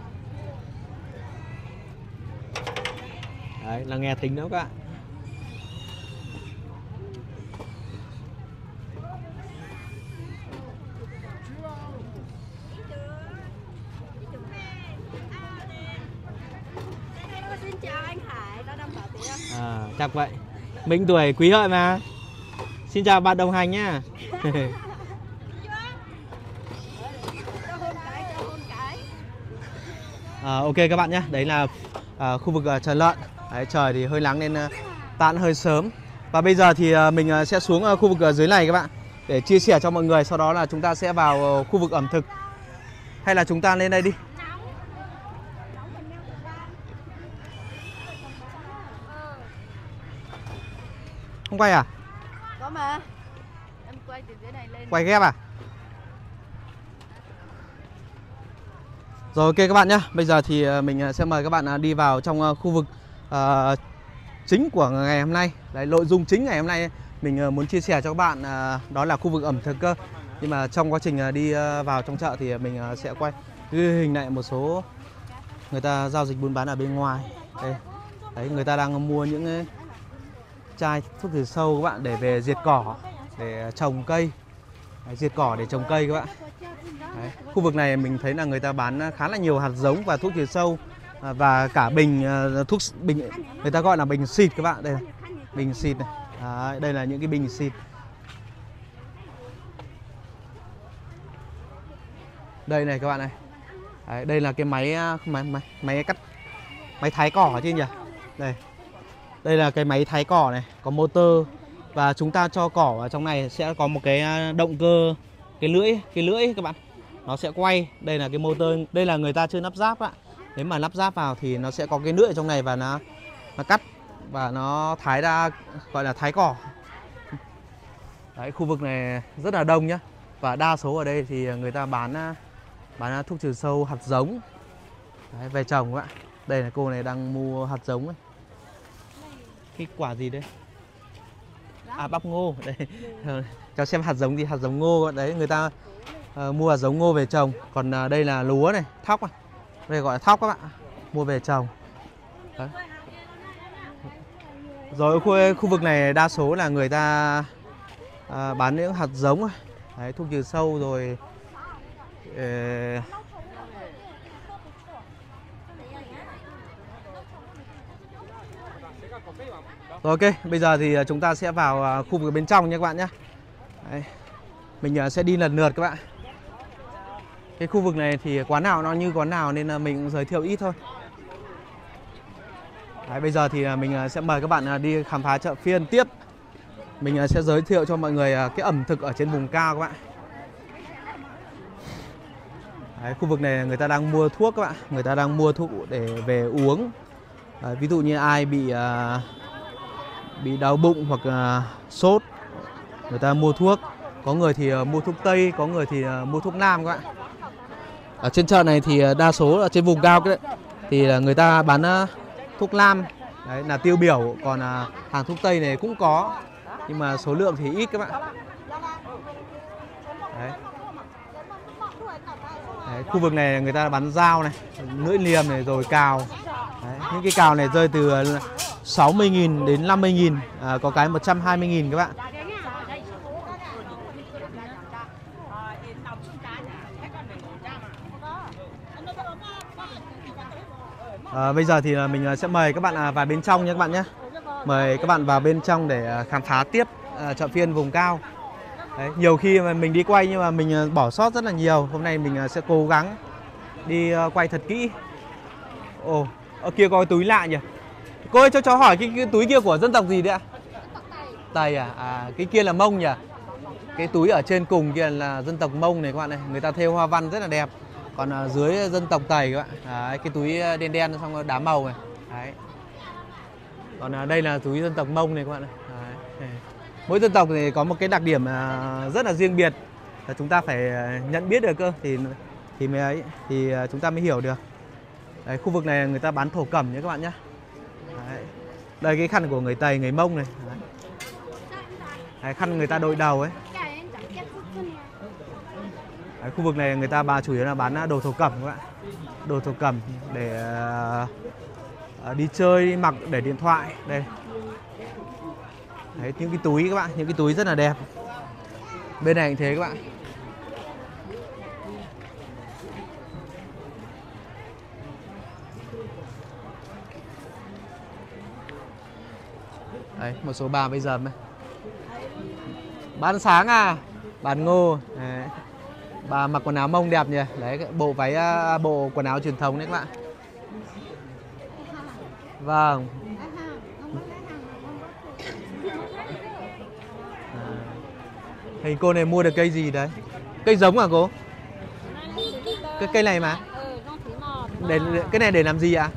Đấy, là nghe tính đó các bạn. Xin chào anh Hải, đã đâm bảo tiếng. Chắc vậy. Mình tuổi Quý Hợi mà. Xin chào bạn đồng hành nhá. Ok các bạn nhé. Đấy là khu vực chợ lợn. Đấy, trời thì hơi nắng nên tan hơi sớm. Và bây giờ thì mình sẽ xuống khu vực dưới này các bạn, để chia sẻ cho mọi người. Sau đó là chúng ta sẽ vào khu vực ẩm thực. Hay là chúng ta lên đây đi. Không quay à? Có mà. Em quay từ dưới này lên. Quay ghép à? Rồi ok các bạn nhé. Bây giờ thì mình sẽ mời các bạn đi vào trong khu vực chính của ngày hôm nay. Đấy, nội dung chính ngày hôm nay mình muốn chia sẻ cho các bạn đó là khu vực ẩm thực cơ. Nhưng mà trong quá trình đi vào trong chợ thì mình sẽ quay ghi hình lại một số người ta giao dịch buôn bán ở bên ngoài. Đây. Đấy, người ta đang mua những chai thuốc trừ sâu các bạn, để về diệt cỏ, để trồng cây. Đấy, diệt cỏ để trồng cây các bạn. Đấy, khu vực này mình thấy là người ta bán khá là nhiều hạt giống và thuốc trừ sâu, và cả bình người ta gọi là bình xịt các bạn. Đây này, bình xịt này. Đấy, đây là những cái bình xịt. Đây này các bạn này. Đấy, đây là cái máy thái cỏ chứ nhỉ. Đây là cái máy thái cỏ này, có motor, và chúng ta cho cỏ vào trong này sẽ có một cái động cơ, cái lưỡi các bạn. Nó sẽ quay. Đây là cái motor, đây là người ta chưa lắp ráp ạ. Nếu mà lắp ráp vào thì nó sẽ có cái lưỡi ở trong này, và nó cắt và nó thái ra, gọi là thái cỏ. Đấy, khu vực này rất là đông nhá. Và đa số ở đây thì người ta bán thuốc trừ sâu hạt giống. Đấy, về trồng các bạn. Đây là cô này đang mua hạt giống ấy. Cái quả gì đấy? Bắp ngô. Đây. Cho xem hạt giống gì, hạt giống ngô. Đấy, người ta mua hạt giống ngô về trồng. Còn đây là lúa này, thóc này. Đây gọi là thóc các bạn. Mua về trồng. Đấy. Rồi khu vực này đa số là người ta bán những hạt giống. Đấy, thuốc trừ sâu rồi. Rồi ok, bây giờ thì chúng ta sẽ vào khu vực bên trong nha các bạn nhé. Đấy. Mình sẽ đi lần lượt các bạn. Cái khu vực này thì quán nào nó như quán nào nên là mình cũng giới thiệu ít thôi. Đấy, bây giờ thì mình sẽ mời các bạn đi khám phá chợ phiên tiếp. Mình sẽ giới thiệu cho mọi người cái ẩm thực ở trên vùng cao các bạn. Đấy, khu vực này người ta đang mua thuốc các bạn, người ta đang mua thuốc để về uống. Đấy, ví dụ như ai bị đau bụng hoặc sốt, người ta mua thuốc. Có người thì mua thuốc Tây, có người thì mua thuốc Nam các bạn. Ở trên chợ này thì đa số ở trên vùng cao thì người ta bán thuốc Nam, đấy là tiêu biểu, còn hàng thuốc Tây này cũng có nhưng mà số lượng thì ít các bạn. Đấy. Đấy, khu vực này người ta bán dao này, lưỡi liềm này, rồi cào. Đấy, những cái cào này rơi từ 60.000 đến 50.000, có cái 120.000 các bạn. Bây giờ thì mình sẽ mời các bạn vào bên trong nhé các bạn nhé. Mời các bạn vào bên trong để khám phá tiếp chợ phiên vùng cao. Đấy, nhiều khi mà mình đi quay nhưng mà mình bỏ sót rất là nhiều. Hôm nay mình sẽ cố gắng đi quay thật kỹ. Ồ, ở kia có cái túi lạ nhỉ. Cô ơi, cho cháu hỏi cái túi kia của dân tộc gì đấy ạ? Tây à? Cái kia là Mông nhỉ? Cái túi ở trên cùng kia là dân tộc Mông này các bạn này. Người ta thêu hoa văn rất là đẹp. Còn ở dưới dân tộc Tây các bạn. Đấy, cái túi đen đen xong rồi đá màu này. Đấy. Còn đây là túi dân tộc Mông này các bạn này. Đấy. Mỗi dân tộc thì có một cái đặc điểm rất là riêng biệt, là chúng ta phải nhận biết được cơ thì chúng ta mới hiểu được. Đấy, khu vực này người ta bán thổ cẩm nhé các bạn nhé. Đấy. Đây cái khăn của người Tây, người Mông này. Đấy. Đấy, khăn người ta đội đầu ấy. Đấy, khu vực này người ta chủ yếu là bán đồ thổ cẩm các bạn. Đồ thổ cẩm để đi chơi, đi mặc, để điện thoại. Đây. Đấy, những cái túi các bạn, những cái túi rất là đẹp. Bên này cũng thế các bạn. Đấy, một số bà bây giờ này. Bán sáng à? Bán ngô. Đấy. Bà mặc quần áo Mông đẹp nhỉ? Đấy, bộ váy, bộ quần áo truyền thống đấy các bạn. Vâng. Hình cô này mua được cây gì đấy? Cây giống à cô? Cái cây này mà. Cái này để làm gì ạ?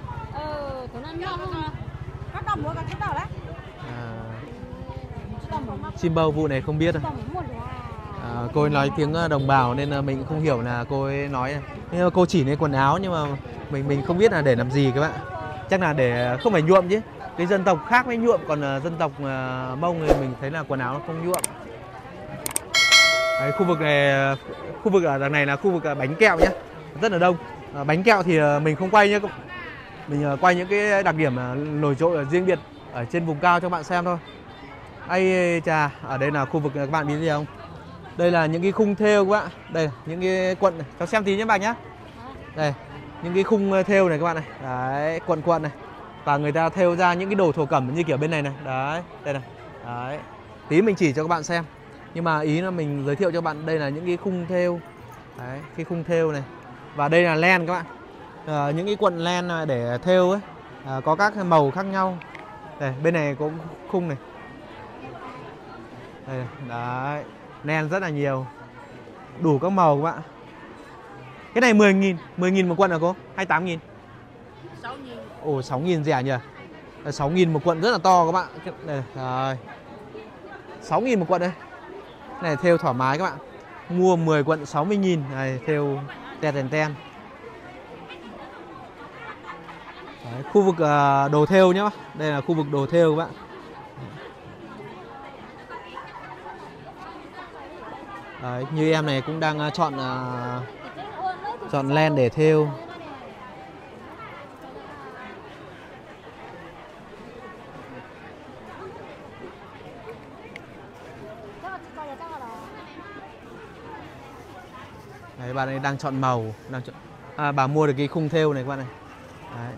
Chim bầu vụ này không biết. Cô ấy nói tiếng đồng bào nên mình cũng không hiểu là cô ấy nói. Nhưng mà cô chỉ lên quần áo nhưng mà mình không biết là để làm gì các bạn. Chắc là để không phải nhuộm chứ. Cái dân tộc khác mới nhuộm, còn dân tộc Mông thì mình thấy là quần áo nó không nhuộm. Đấy, khu vực ở đằng này là khu vực bánh kẹo nhé, rất là đông. Bánh kẹo thì mình không quay nhé, mình quay những cái đặc điểm nổi trội riêng biệt ở trên vùng cao cho bạn xem thôi. Ây chà, ở đây là khu vực các bạn biết gì không? Đây là những cái khung thêu các bạn. Đây những cái quận này, cháu xem tí nhé bạn nhé. Đây những cái khung thêu này các bạn này. Đấy, quận này. Và người ta thêu ra những cái đồ thổ cẩm như kiểu bên này này. Đấy, đây này. Đấy. Tí mình chỉ cho các bạn xem. Nhưng mà ý là mình giới thiệu cho bạn đây là những cái khung thêu. Đấy, cái khung thêu này. Và đây là len các bạn. Những cái quận len để thêu ấy, có các màu khác nhau. Đây, bên này có khung này. Đây, đấy, len rất là nhiều. Đủ các màu các bạn. Cái này 10.000, 10.000 một quận hả cô? 28.000? 6.000. Ồ, 6.000 rẻ nhỉ? 6.000 một quận rất là to các bạn. Đây, rồi. 6.000 một quận đây. Này thêu thoải mái các bạn. Mua 10 quận 60.000. Này thêu ten. Đấy, khu vực đồ thêu nhá. Đây là khu vực đồ thêu các bạn. Đấy, như em này cũng đang chọn len để thêu. Đấy, bạn ấy đang chọn màu, bà mua được cái khung thêu này các bạn này. Đấy.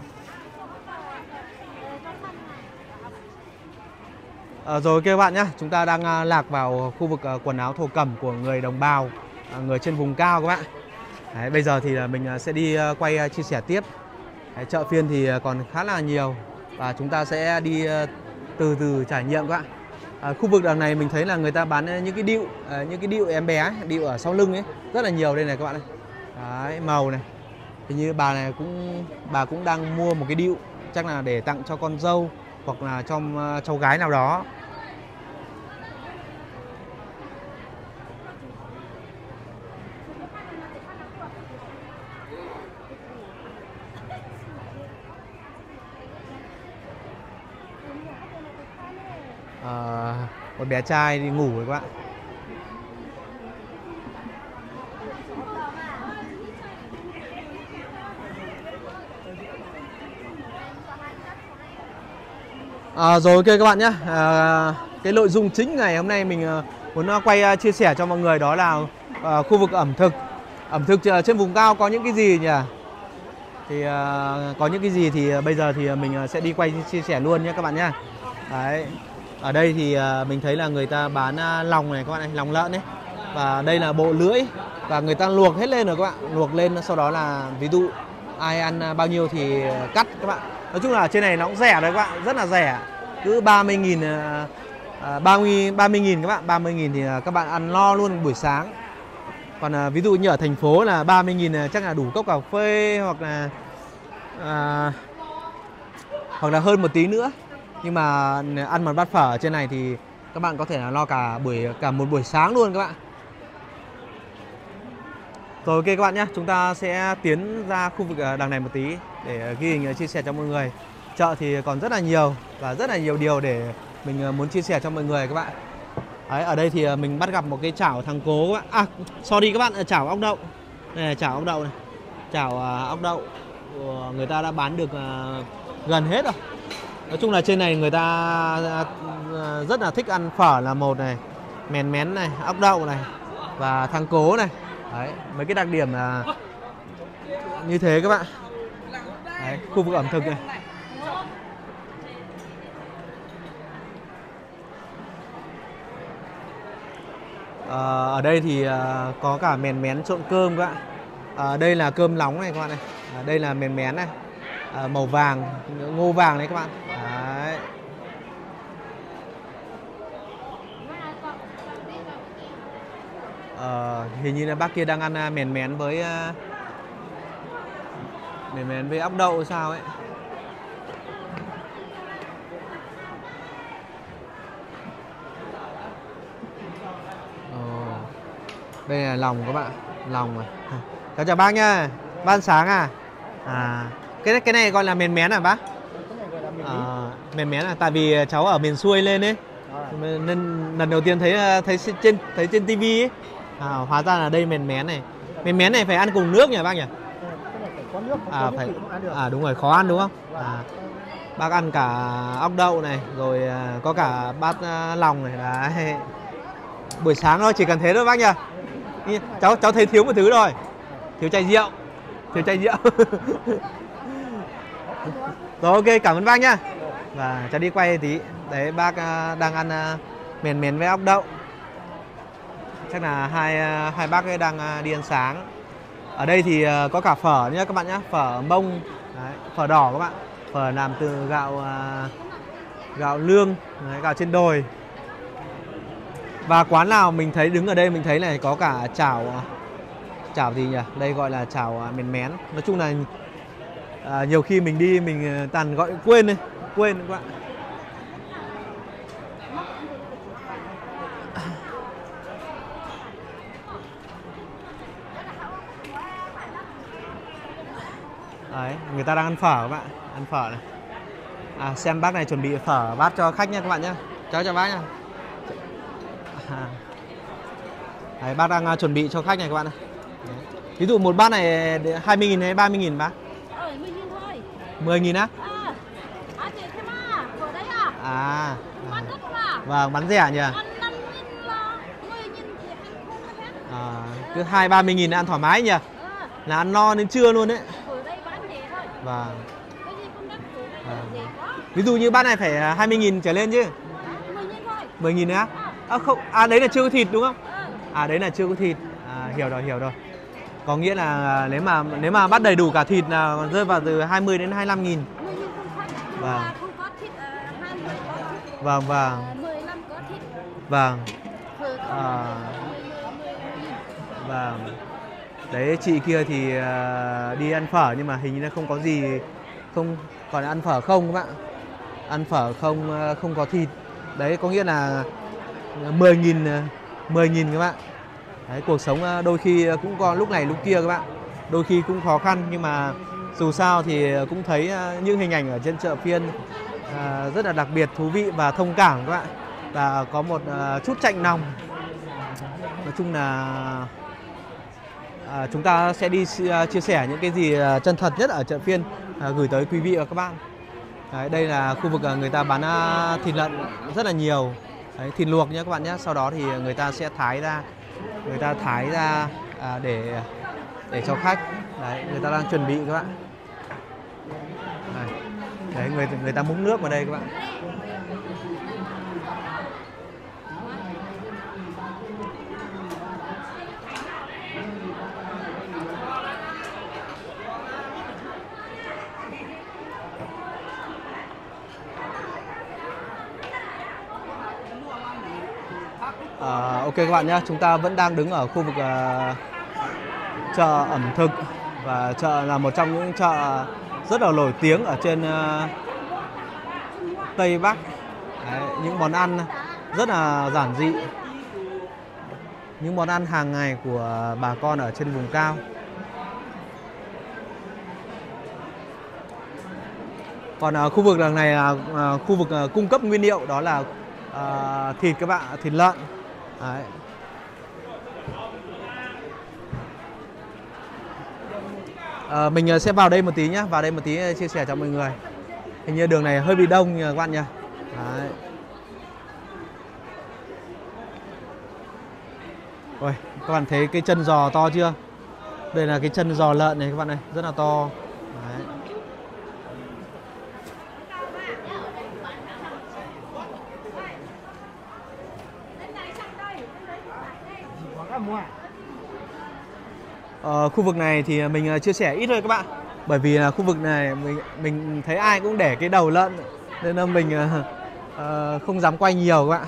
Rồi các bạn nhé, chúng ta đang lạc vào khu vực quần áo thổ cẩm của người đồng bào, người trên vùng cao các bạn. Đấy, bây giờ thì mình sẽ đi quay chia sẻ tiếp. Đấy, chợ phiên thì còn khá là nhiều và chúng ta sẽ đi từ từ trải nghiệm các bạn. Khu vực đằng này mình thấy là người ta bán những cái điệu em bé, điệu ở sau lưng ấy rất là nhiều đây này các bạn này. Đấy, màu này. Hình như bà cũng đang mua một cái điệu, chắc là để tặng cho con dâu hoặc là cho cháu gái nào đó. Một bé trai đi ngủ rồi các bạn. Rồi ok các bạn nhé. Cái nội dung chính ngày hôm nay mình muốn quay chia sẻ cho mọi người đó là khu vực ẩm thực. Ẩm thực trên vùng cao có những cái gì nhỉ? Thì có những cái gì thì bây giờ thì mình sẽ đi quay chia sẻ luôn nhé các bạn nhé. Đấy. Ở đây thì mình thấy là người ta bán lòng này các bạn này, lòng lợn đấy. Và đây là bộ lưỡi và người ta luộc hết lên rồi các bạn, luộc lên sau đó là ví dụ ai ăn bao nhiêu thì cắt các bạn. Nói chung là trên này nó cũng rẻ đấy các bạn, rất là rẻ. Cứ 30.000 30.000 các bạn, 30.000 thì các bạn ăn no luôn buổi sáng. Còn ví dụ như ở thành phố là 30.000 chắc là đủ cốc cà phê hoặc là hơn một tí nữa. Nhưng mà ăn một bát phở ở trên này thì các bạn có thể là lo cả một buổi sáng luôn các bạn. Rồi ok các bạn nhé, chúng ta sẽ tiến ra khu vực đằng này một tí để ghi hình chia sẻ cho mọi người. Chợ thì còn rất là nhiều và rất là nhiều điều để mình muốn chia sẻ cho mọi người các bạn. Đấy, ở đây thì mình bắt gặp một cái chảo thắng cố các bạn. Sorry các bạn, chảo ốc đậu. Đây là chảo ốc đậu này. Chảo ốc đậu người ta đã bán được gần hết rồi. Nói chung là trên này người ta rất là thích ăn phở là một này, mèn mén này, ốc đậu này và thắng cố này. Đấy, mấy cái đặc điểm là như thế các bạn. Đấy, khu vực ẩm thực này. Ở đây thì có cả mèn mén trộn cơm các bạn. Đây là cơm nóng này các bạn này. Đây là mèn mén này. Màu vàng, ngô vàng đấy các bạn. Đấy. Hình như là bác kia đang ăn mèn mén với ốc đậu sao ấy. Đây là lòng các bạn, lòng này. Cháu chào bác nhá. Bác ăn sáng à? Cái này gọi là mèn mén à bác? Mèn mén à, tại vì cháu ở miền xuôi lên ấy, nên lần đầu tiên thấy trên tivi ấy. Hóa ra là đây mèn mén này. Mèn mén này phải ăn cùng nước nhỉ bác nhỉ? Đúng rồi, khó ăn đúng không? Bác ăn cả ốc đậu này, rồi có cả bát lòng này đấy. Buổi sáng thôi, chỉ cần thế thôi bác nhỉ? Cháu thấy thiếu một thứ rồi. Thiếu chai rượu. Rồi ok, cảm ơn bác nhá. Và cháu đi quay tí. Đấy, bác đang ăn mèn mén với ốc đậu. Chắc là hai bác ấy đang đi ăn sáng. Ở đây thì có cả phở nhá các bạn nhá, phở mông, đấy, phở đỏ các bạn. Phở làm từ gạo lương, đấy, gạo trên đồi. Và quán nào mình thấy đứng ở đây mình thấy này có cả chảo gì nhỉ? Đây gọi là chảo mèn mén. Nói chung là nhiều khi mình đi mình toàn gọi quên các bạn. Đấy, người ta đang ăn phở các bạn, ăn phở này. Xem bác này chuẩn bị phở bát cho khách nha các bạn nhé. Cháu chào bác nha. Đấy, bác đang chuẩn bị cho khách này các bạn này. Đấy. Ví dụ một bát này 20.000 hay 30.000 bác? 10.000 thôi. 10.000 á? Chị thêm ở đấy à? Bán rất là. Vâng, bán rẻ nhỉ? Ăn 5.000 là 10.000 thì ăn không hết. Cứ 20-30.000 ăn thoải mái nhỉ? Là ăn no đến trưa luôn đấy. Ở đây bán rẻ thôi. Vâng. Cái gì cũng đắt, ở đây rẻ quá. Ví dụ như bát này phải 20.000 trở lên chứ? 10.000 thôi. 10.000 á? Không, đấy là chưa có thịt đúng không? Đấy là chưa có thịt. Hiểu rồi. Có nghĩa là nếu mà bắt đầy đủ cả thịt là rơi vào từ 20 đến 25.000. 10.000 không khách. Vâng. Không có thịt, 20 có thịt. Vâng. 15 có thịt. Vâng. Phở có 10.000. Vâng. Đấy, chị kia thì đi ăn phở nhưng mà hình như là không có gì, không, còn ăn phở không các bạn. Ăn phở không, không có thịt. Đấy có nghĩa là 10.000 các bạn. Đấy, cuộc sống đôi khi cũng có lúc này lúc kia các bạn. Đôi khi cũng khó khăn nhưng mà dù sao thì cũng thấy những hình ảnh ở trên chợ phiên rất là đặc biệt, thú vị và thông cảm các bạn. Và có một chút chạnh lòng. Nói chung là chúng ta sẽ đi chia sẻ những cái gì chân thật nhất ở chợ phiên gửi tới quý vị và các bạn. Đấy, đây là khu vực người ta bán thịt lợn rất là nhiều. Đấy, thịt luộc nhé các bạn nhé. Sau đó thì người ta sẽ thái ra để cho khách. Đấy, người ta đang chuẩn bị các bạn. Đấy, người ta múc nước vào đây các bạn. Ok các bạn nhé, chúng ta vẫn đang đứng ở khu vực chợ ẩm thực, và chợ là một trong những chợ rất là nổi tiếng ở trên Tây Bắc. Đấy, những món ăn rất là giản dị, những món ăn hàng ngày của bà con ở trên vùng cao. Còn khu vực đằng này là khu vực cung cấp nguyên liệu, đó là thịt các bạn, thịt lợn. Đấy. Mình sẽ vào đây một tí nhé, vào đây một tí chia sẻ cho mọi người. Hình như đường này hơi bị đông các bạn nhỉ. Đấy. Ôi, các bạn thấy cái chân giò to chưa? Đây là cái chân giò lợn này các bạn này, rất là to. Đấy. Khu vực này thì mình chia sẻ ít thôi các bạn, bởi vì là khu vực này mình thấy ai cũng để cái đầu lợn nên là mình không dám quay nhiều các bạn.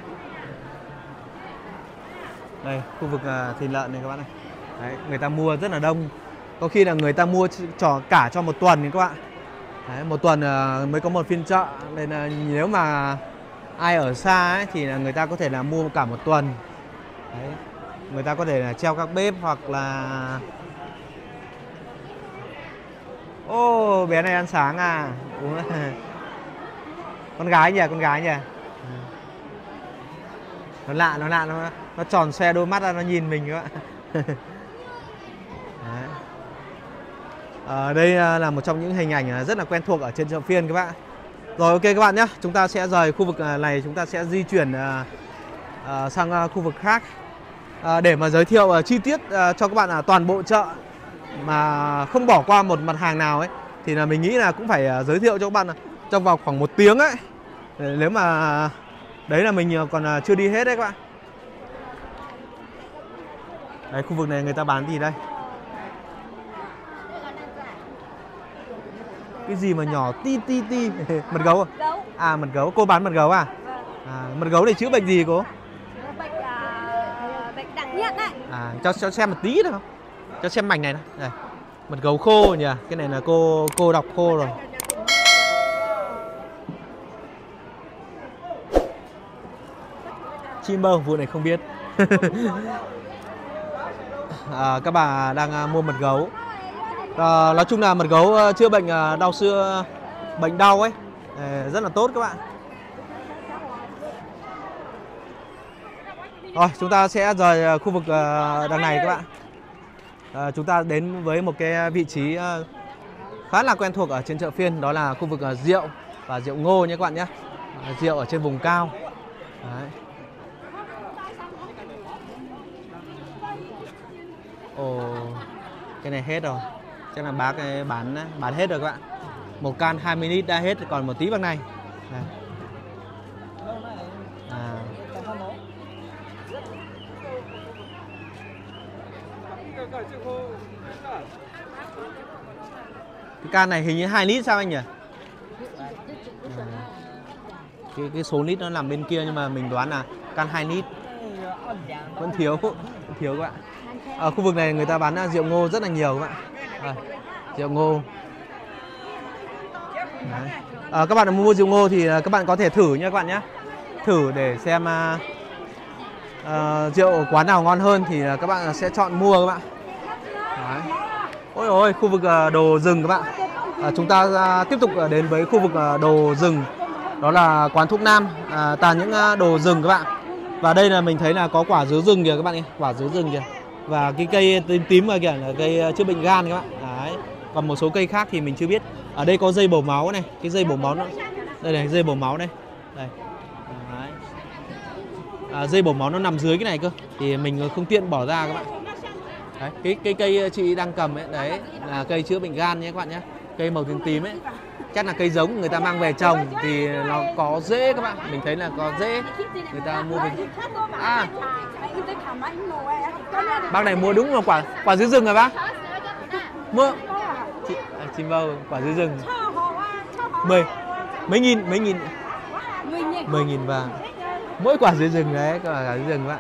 Đây, khu vực thịt lợn này các bạn này. Đấy, người ta mua rất là đông, có khi là người ta mua cả cho một tuần các bạn. Đấy, một tuần mới có một phiên chợ, nên là nếu mà ai ở xa ấy, thì là người ta có thể là mua cả một tuần. Đấy. Người ta có thể là treo các bếp hoặc là... Ô, bé này ăn sáng à? Con gái nhỉ, con gái nhỉ? Nó lạ, nó tròn xoe đôi mắt ra, nó nhìn mình các bạn. Đây là một trong những hình ảnh rất là quen thuộc ở trên chợ phiên các bạn. Rồi, ok các bạn nhé, chúng ta sẽ rời khu vực này, chúng ta sẽ di chuyển sang khu vực khác. Để mà giới thiệu chi tiết cho các bạn toàn bộ chợ mà không bỏ qua một mặt hàng nào ấy, thì là mình nghĩ là cũng phải giới thiệu cho các bạn trong vòng khoảng 1 tiếng ấy. Nếu mà đấy là mình còn chưa đi hết đấy các bạn. Đấy, khu vực này người ta bán gì đây? Cái gì mà nhỏ ti. Mật gấu à? À, mật gấu. Cô bán mật gấu à? Mật gấu này chữa bệnh gì cô? Bệnh đặc nhất đấy. Cho xem một tí được không? Cho xem mảnh này này. Đây. Mật gấu khô nhỉ? Cái này là cô đọc khô rồi. Chim bơ vụ này không biết. Các bà đang mua mật gấu. Nói chung là mật gấu chữa bệnh đau xương, bệnh đau ấy, rất là tốt các bạn. Rồi, chúng ta sẽ rời khu vực đằng này các bạn. Chúng ta đến với một cái vị trí khá là quen thuộc ở trên chợ phiên, đó là khu vực rượu và rượu ngô nhé các bạn nhé. Rượu ở trên vùng cao. Đấy. Ồ, cái này hết rồi. Chắc là bác ấy bán hết rồi các bạn. Một can 20 lít đã hết, còn một tí bằng này. Đây. Cái can này hình như 2 lít sao anh nhỉ? Cái số lít nó nằm bên kia nhưng mà mình đoán là can 2 lít. Vẫn thiếu các bạn. Ở khu vực này người ta bán rượu ngô rất là nhiều các bạn. Rượu ngô. Các bạn mua rượu ngô thì các bạn có thể thử nha các bạn nhé. Thử để xem rượu quán nào ngon hơn thì các bạn sẽ chọn mua các bạn. Đấy. Ôi ôi, khu vực đồ rừng các bạn. Chúng ta tiếp tục đến với khu vực đồ rừng. Đó là quán thuốc nam, toàn những đồ rừng các bạn. Và đây là mình thấy là có quả dứa rừng kìa các bạn, quả dứa rừng kìa. Và cái cây tím tím kìa là cây chữa bệnh gan các bạn. Đấy. Còn một số cây khác thì mình chưa biết. Ở đây có dây bổ máu này, cái dây bổ máu nó đây này, dây bổ máu đây. Đây. Dây bổ máu nó nằm dưới cái này cơ, thì mình không tiện bỏ ra các bạn. Đấy, cái cây chị đang cầm ấy, đấy là cây chữa bệnh gan nhé các bạn nhé. Cây màu tím tím ấy, chắc là cây giống người ta mang về trồng thì nó có rễ các bạn. Mình thấy là có rễ, người ta mua về. Bác này mua đúng là quả dứa rừng rồi bác. Mua chim bầu quả dứa rừng. Mấy nghìn 10.000 vàng. Mỗi quả dứa rừng đấy, quả dứa rừng các bạn.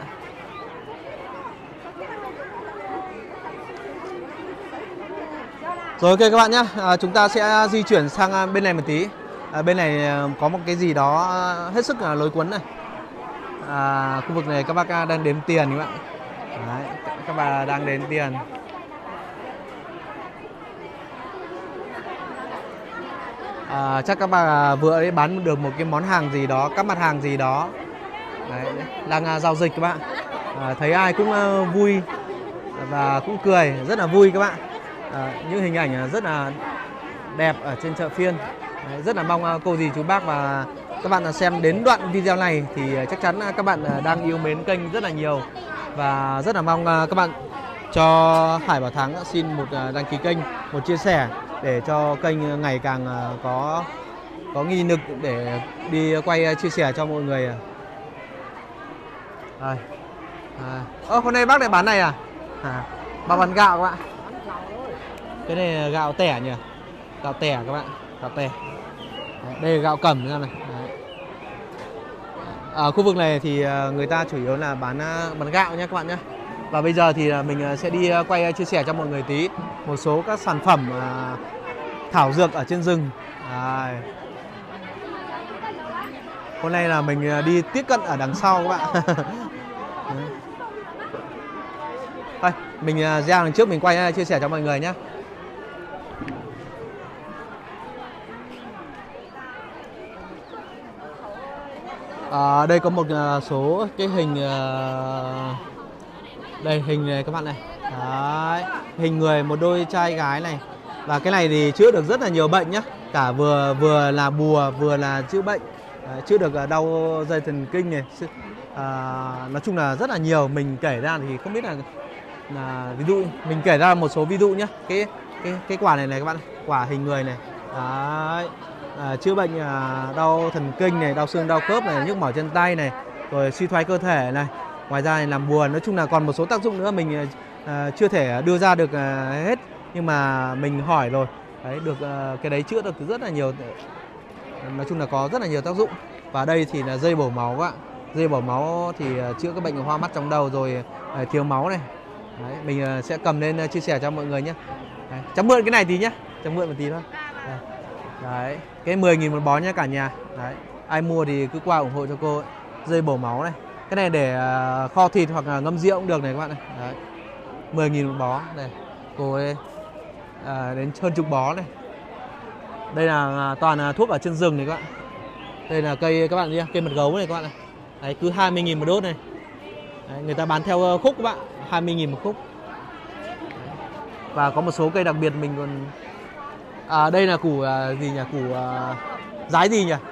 Rồi ok các bạn nhé, chúng ta sẽ di chuyển sang bên này một tí. Bên này có một cái gì đó hết sức là lôi cuốn này. Khu vực này các bác đang đếm tiền các bạn. Đấy, các bà đang đếm tiền. Chắc các bà vừa ấy bán được một cái món hàng gì đó, các mặt hàng gì đó. Đấy, đang giao dịch các bạn. Thấy ai cũng vui và cũng cười, rất là vui các bạn. Những hình ảnh rất là đẹp ở trên chợ phiên. Đấy, rất là mong cô dì chú bác và các bạn xem đến đoạn video này thì chắc chắn các bạn đang yêu mến kênh rất là nhiều. Và rất là mong các bạn cho Hải Bảo Thắng xin một đăng ký kênh, một chia sẻ để cho kênh ngày càng có nghị lực để đi quay chia sẻ cho mọi người. Hôm nay bác lại bán này à? Bác bán gạo các bạn. Cái này là gạo tẻ nhỉ? Gạo tẻ các bạn, gạo tẻ. Đây là gạo cẩm ra này. Ở khu vực này thì người ta chủ yếu là bán gạo nhé các bạn nhé. Và bây giờ thì mình sẽ đi quay chia sẻ cho mọi người tí một số các sản phẩm thảo dược ở trên rừng. Hôm nay là mình đi tiếp cận ở đằng sau các bạn. Thôi, mình ra đằng trước mình quay chia sẻ cho mọi người nhé. Đây có một số cái hình đây hình này các bạn này. Đấy, hình người một đôi trai gái này. Và cái này thì chữa được rất là nhiều bệnh nhá. Cả vừa là bùa vừa là chữa bệnh. Chữa được đau dây thần kinh này. Nói chung là rất là nhiều. Mình kể ra thì không biết là ví dụ mình kể ra một số ví dụ nhá. Cái quả này các bạn, quả hình người này. Đấy. Chữa bệnh đau thần kinh này, đau xương đau khớp này, nhức mỏi chân tay này, rồi suy thoái cơ thể này. Ngoài ra này làm buồn, nói chung là còn một số tác dụng nữa mình chưa thể đưa ra được hết, nhưng mà mình hỏi rồi. Đấy, được cái đấy chữa được rất là nhiều. Nói chung là có rất là nhiều tác dụng. Và đây thì là dây bổ máu các bạn. Dây bổ máu thì chữa các bệnh hoa mắt chóng đầu rồi thiếu máu này. Đấy, mình sẽ cầm lên chia sẻ cho mọi người nhé. Đấy, cháu mượn cái này tí nhé, cháu mượn một tí thôi. Đấy, cái 10.000 một bó nha cả nhà. Đấy, ai mua thì cứ qua ủng hộ cho cô ấy. Dây bổ máu này. Cái này để kho thịt hoặc là ngâm rượu cũng được này các bạn này. Đấy, 10.000 một bó này. Cô ấy đến hơn chục bó này. Đây là toàn là thuốc ở trên rừng này các bạn. Đây là cây các bạn thấy, cây mật gấu này các bạn này. Đấy, cứ 20.000 một đốt này. Đấy, người ta bán theo khúc các bạn, 20.000 một khúc. Và có một số cây đặc biệt mình còn đây là củ gì nhỉ? Củ giái gì nhỉ?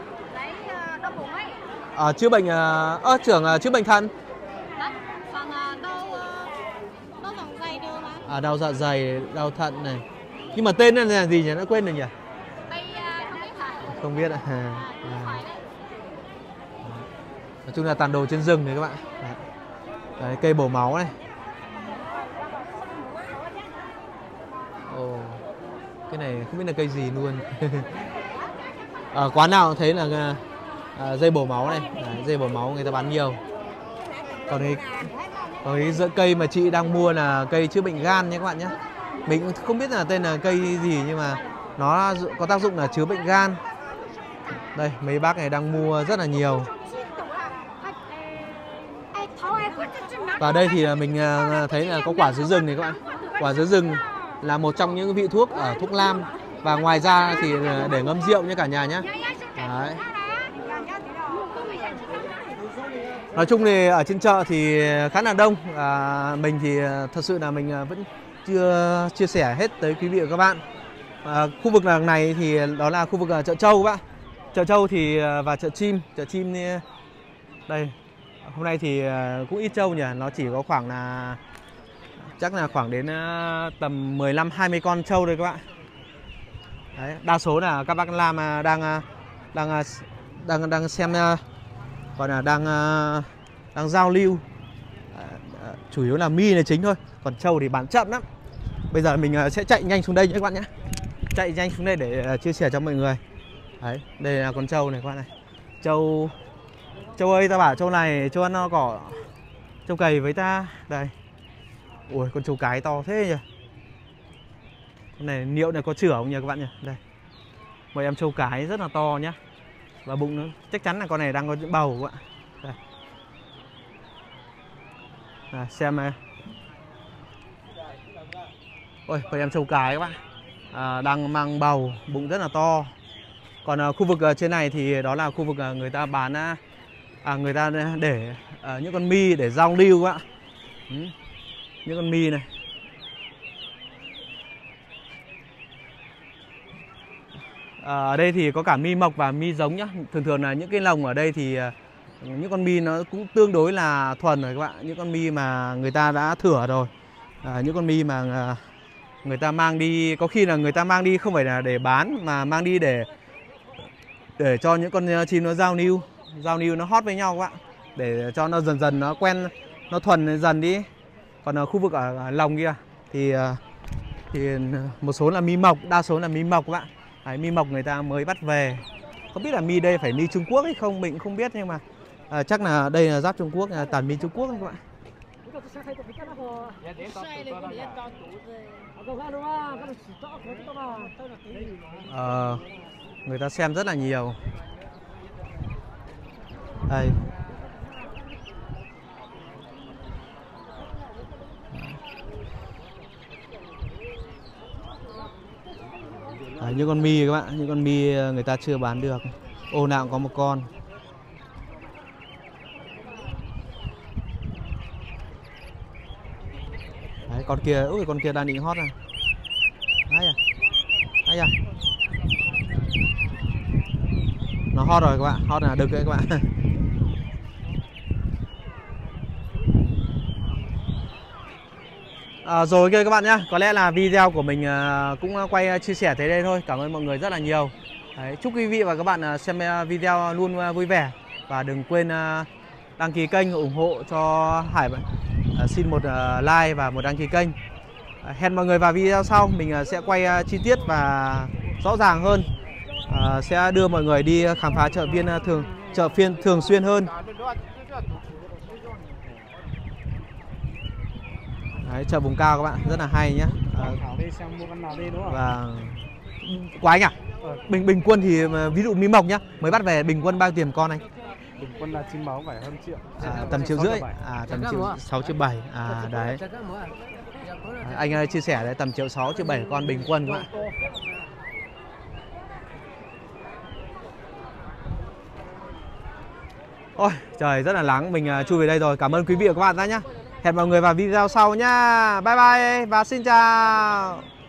Chữa bệnh trưởng chữa bệnh thận. Đau dạ dày, đau thận này. Nhưng mà tên là gì nhỉ? Nó quên rồi nhỉ? Không biết ạ. Nói chung là toàn đồ trên rừng này các bạn. Đấy, cây bổ máu này. Cái này không biết là cây gì luôn. Ở quán nào cũng thấy là dây bổ máu này. Đấy, dây bổ máu người ta bán nhiều. Còn đây Cái cây mà chị đang mua là cây chữa bệnh gan nhé các bạn nhé. Mình cũng không biết là tên là cây gì nhưng mà nó có tác dụng là chữa bệnh gan. Đây, mấy bác này đang mua rất là nhiều. Và đây thì mình thấy là có quả dứa rừng này các bạn. Quả dứa rừng là một trong những vị thuốc ở thuốc nam. Và ngoài ra thì để ngâm rượu nha cả nhà nhé. Đấy. Nói chung thì ở trên chợ thì khá là đông. Mình thì thật sự là mình vẫn chưa chia sẻ hết tới quý vị và các bạn. Khu vực này thì đó là khu vực chợ Châu các bạn. Chợ Châu thì và chợ chim đây. Hôm nay thì cũng ít trâu nhỉ, nó chỉ có khoảng là chắc là khoảng đến tầm 15-20 con trâu đây các bạn. Đấy, đa số là các bác Lam đang xem, gọi là đang giao lưu. Chủ yếu là mi là chính thôi, còn trâu thì bán chậm lắm. Bây giờ mình sẽ chạy nhanh xuống đây nhé các bạn nhé. Chạy nhanh xuống đây để chia sẻ cho mọi người. Đấy, đây là con trâu này các bạn này. Trâu ơi, ta bảo trâu này cho ăn cỏ, trâu cầy với ta. Đây. Ui, con trâu cái to thế nhỉ. Con này niệu này có chửa không nhỉ các bạn nhỉ. Đây. Một em trâu cái rất là to nhá. Và bụng nó chắc chắn là con này đang có bầu các bạn. Đây. À, xem này. Ôi, con em trâu cái các bạn. Đang mang bầu, bụng rất là to. Còn khu vực trên này thì đó là khu vực người ta bán, người ta để những con mi để giao lưu các bạn. Những con mi này. Ở đây thì có cả mi mộc và mi giống nhá. Thường là những cái lồng ở đây thì những con mi nó cũng tương đối là thuần rồi các bạn. Những con mi mà người ta đã thửa rồi. Những con mi mà người ta mang đi, có khi là người ta mang đi không phải là để bán mà mang đi để cho những con chim nó giao lưu nó hót với nhau các bạn, để cho nó dần dần nó quen, nó thuần dần đi. Còn ở khu vực ở lồng kia thì một số là mi mộc, đa số là mi mộc các bạn. Đấy, mi mộc người ta mới bắt về. Không biết là mi đây phải mi Trung Quốc hay không mình cũng không biết, nhưng mà chắc là đây là giáp Trung Quốc, là toàn mi Trung Quốc các bạn. Người ta xem rất là nhiều. Đây. Những con mi các bạn, những con mi người ta chưa bán được. Ô nào cũng có một con. Đấy, con kia, ui con kia đang định hót à. Hay à. Nó hót rồi các bạn, hót là được đấy các bạn. Rồi ok các bạn nhé, có lẽ là video của mình cũng quay chia sẻ tới đây thôi. Cảm ơn mọi người rất là nhiều. Đấy, chúc quý vị và các bạn xem video luôn vui vẻ. Và đừng quên đăng ký kênh ủng hộ cho Hải. Xin một like và một đăng ký kênh. Hẹn mọi người vào video sau, mình sẽ quay chi tiết và rõ ràng hơn. Sẽ đưa mọi người đi khám phá chợ phiên thường xuyên hơn. Đấy, chợ vùng cao các bạn, rất là hay nhé. Và của anh à? Bình quân thì ví dụ mi mộc nhá, mới bắt về bình quân bao tiền con anh? Bình quân là chim máu phải hơn triệu. Tầm triệu rưỡi. Tầm triệu 6 triệu 7. Đấy. Anh ơi, chia sẻ đấy, tầm triệu 6 triệu 7 con bình quân các bạn. Ôi trời rất là nắng, mình chui về đây rồi. Cảm ơn quý vị và các bạn đã nhé. Hẹn mọi người vào video sau nhá. Bye bye và xin chào.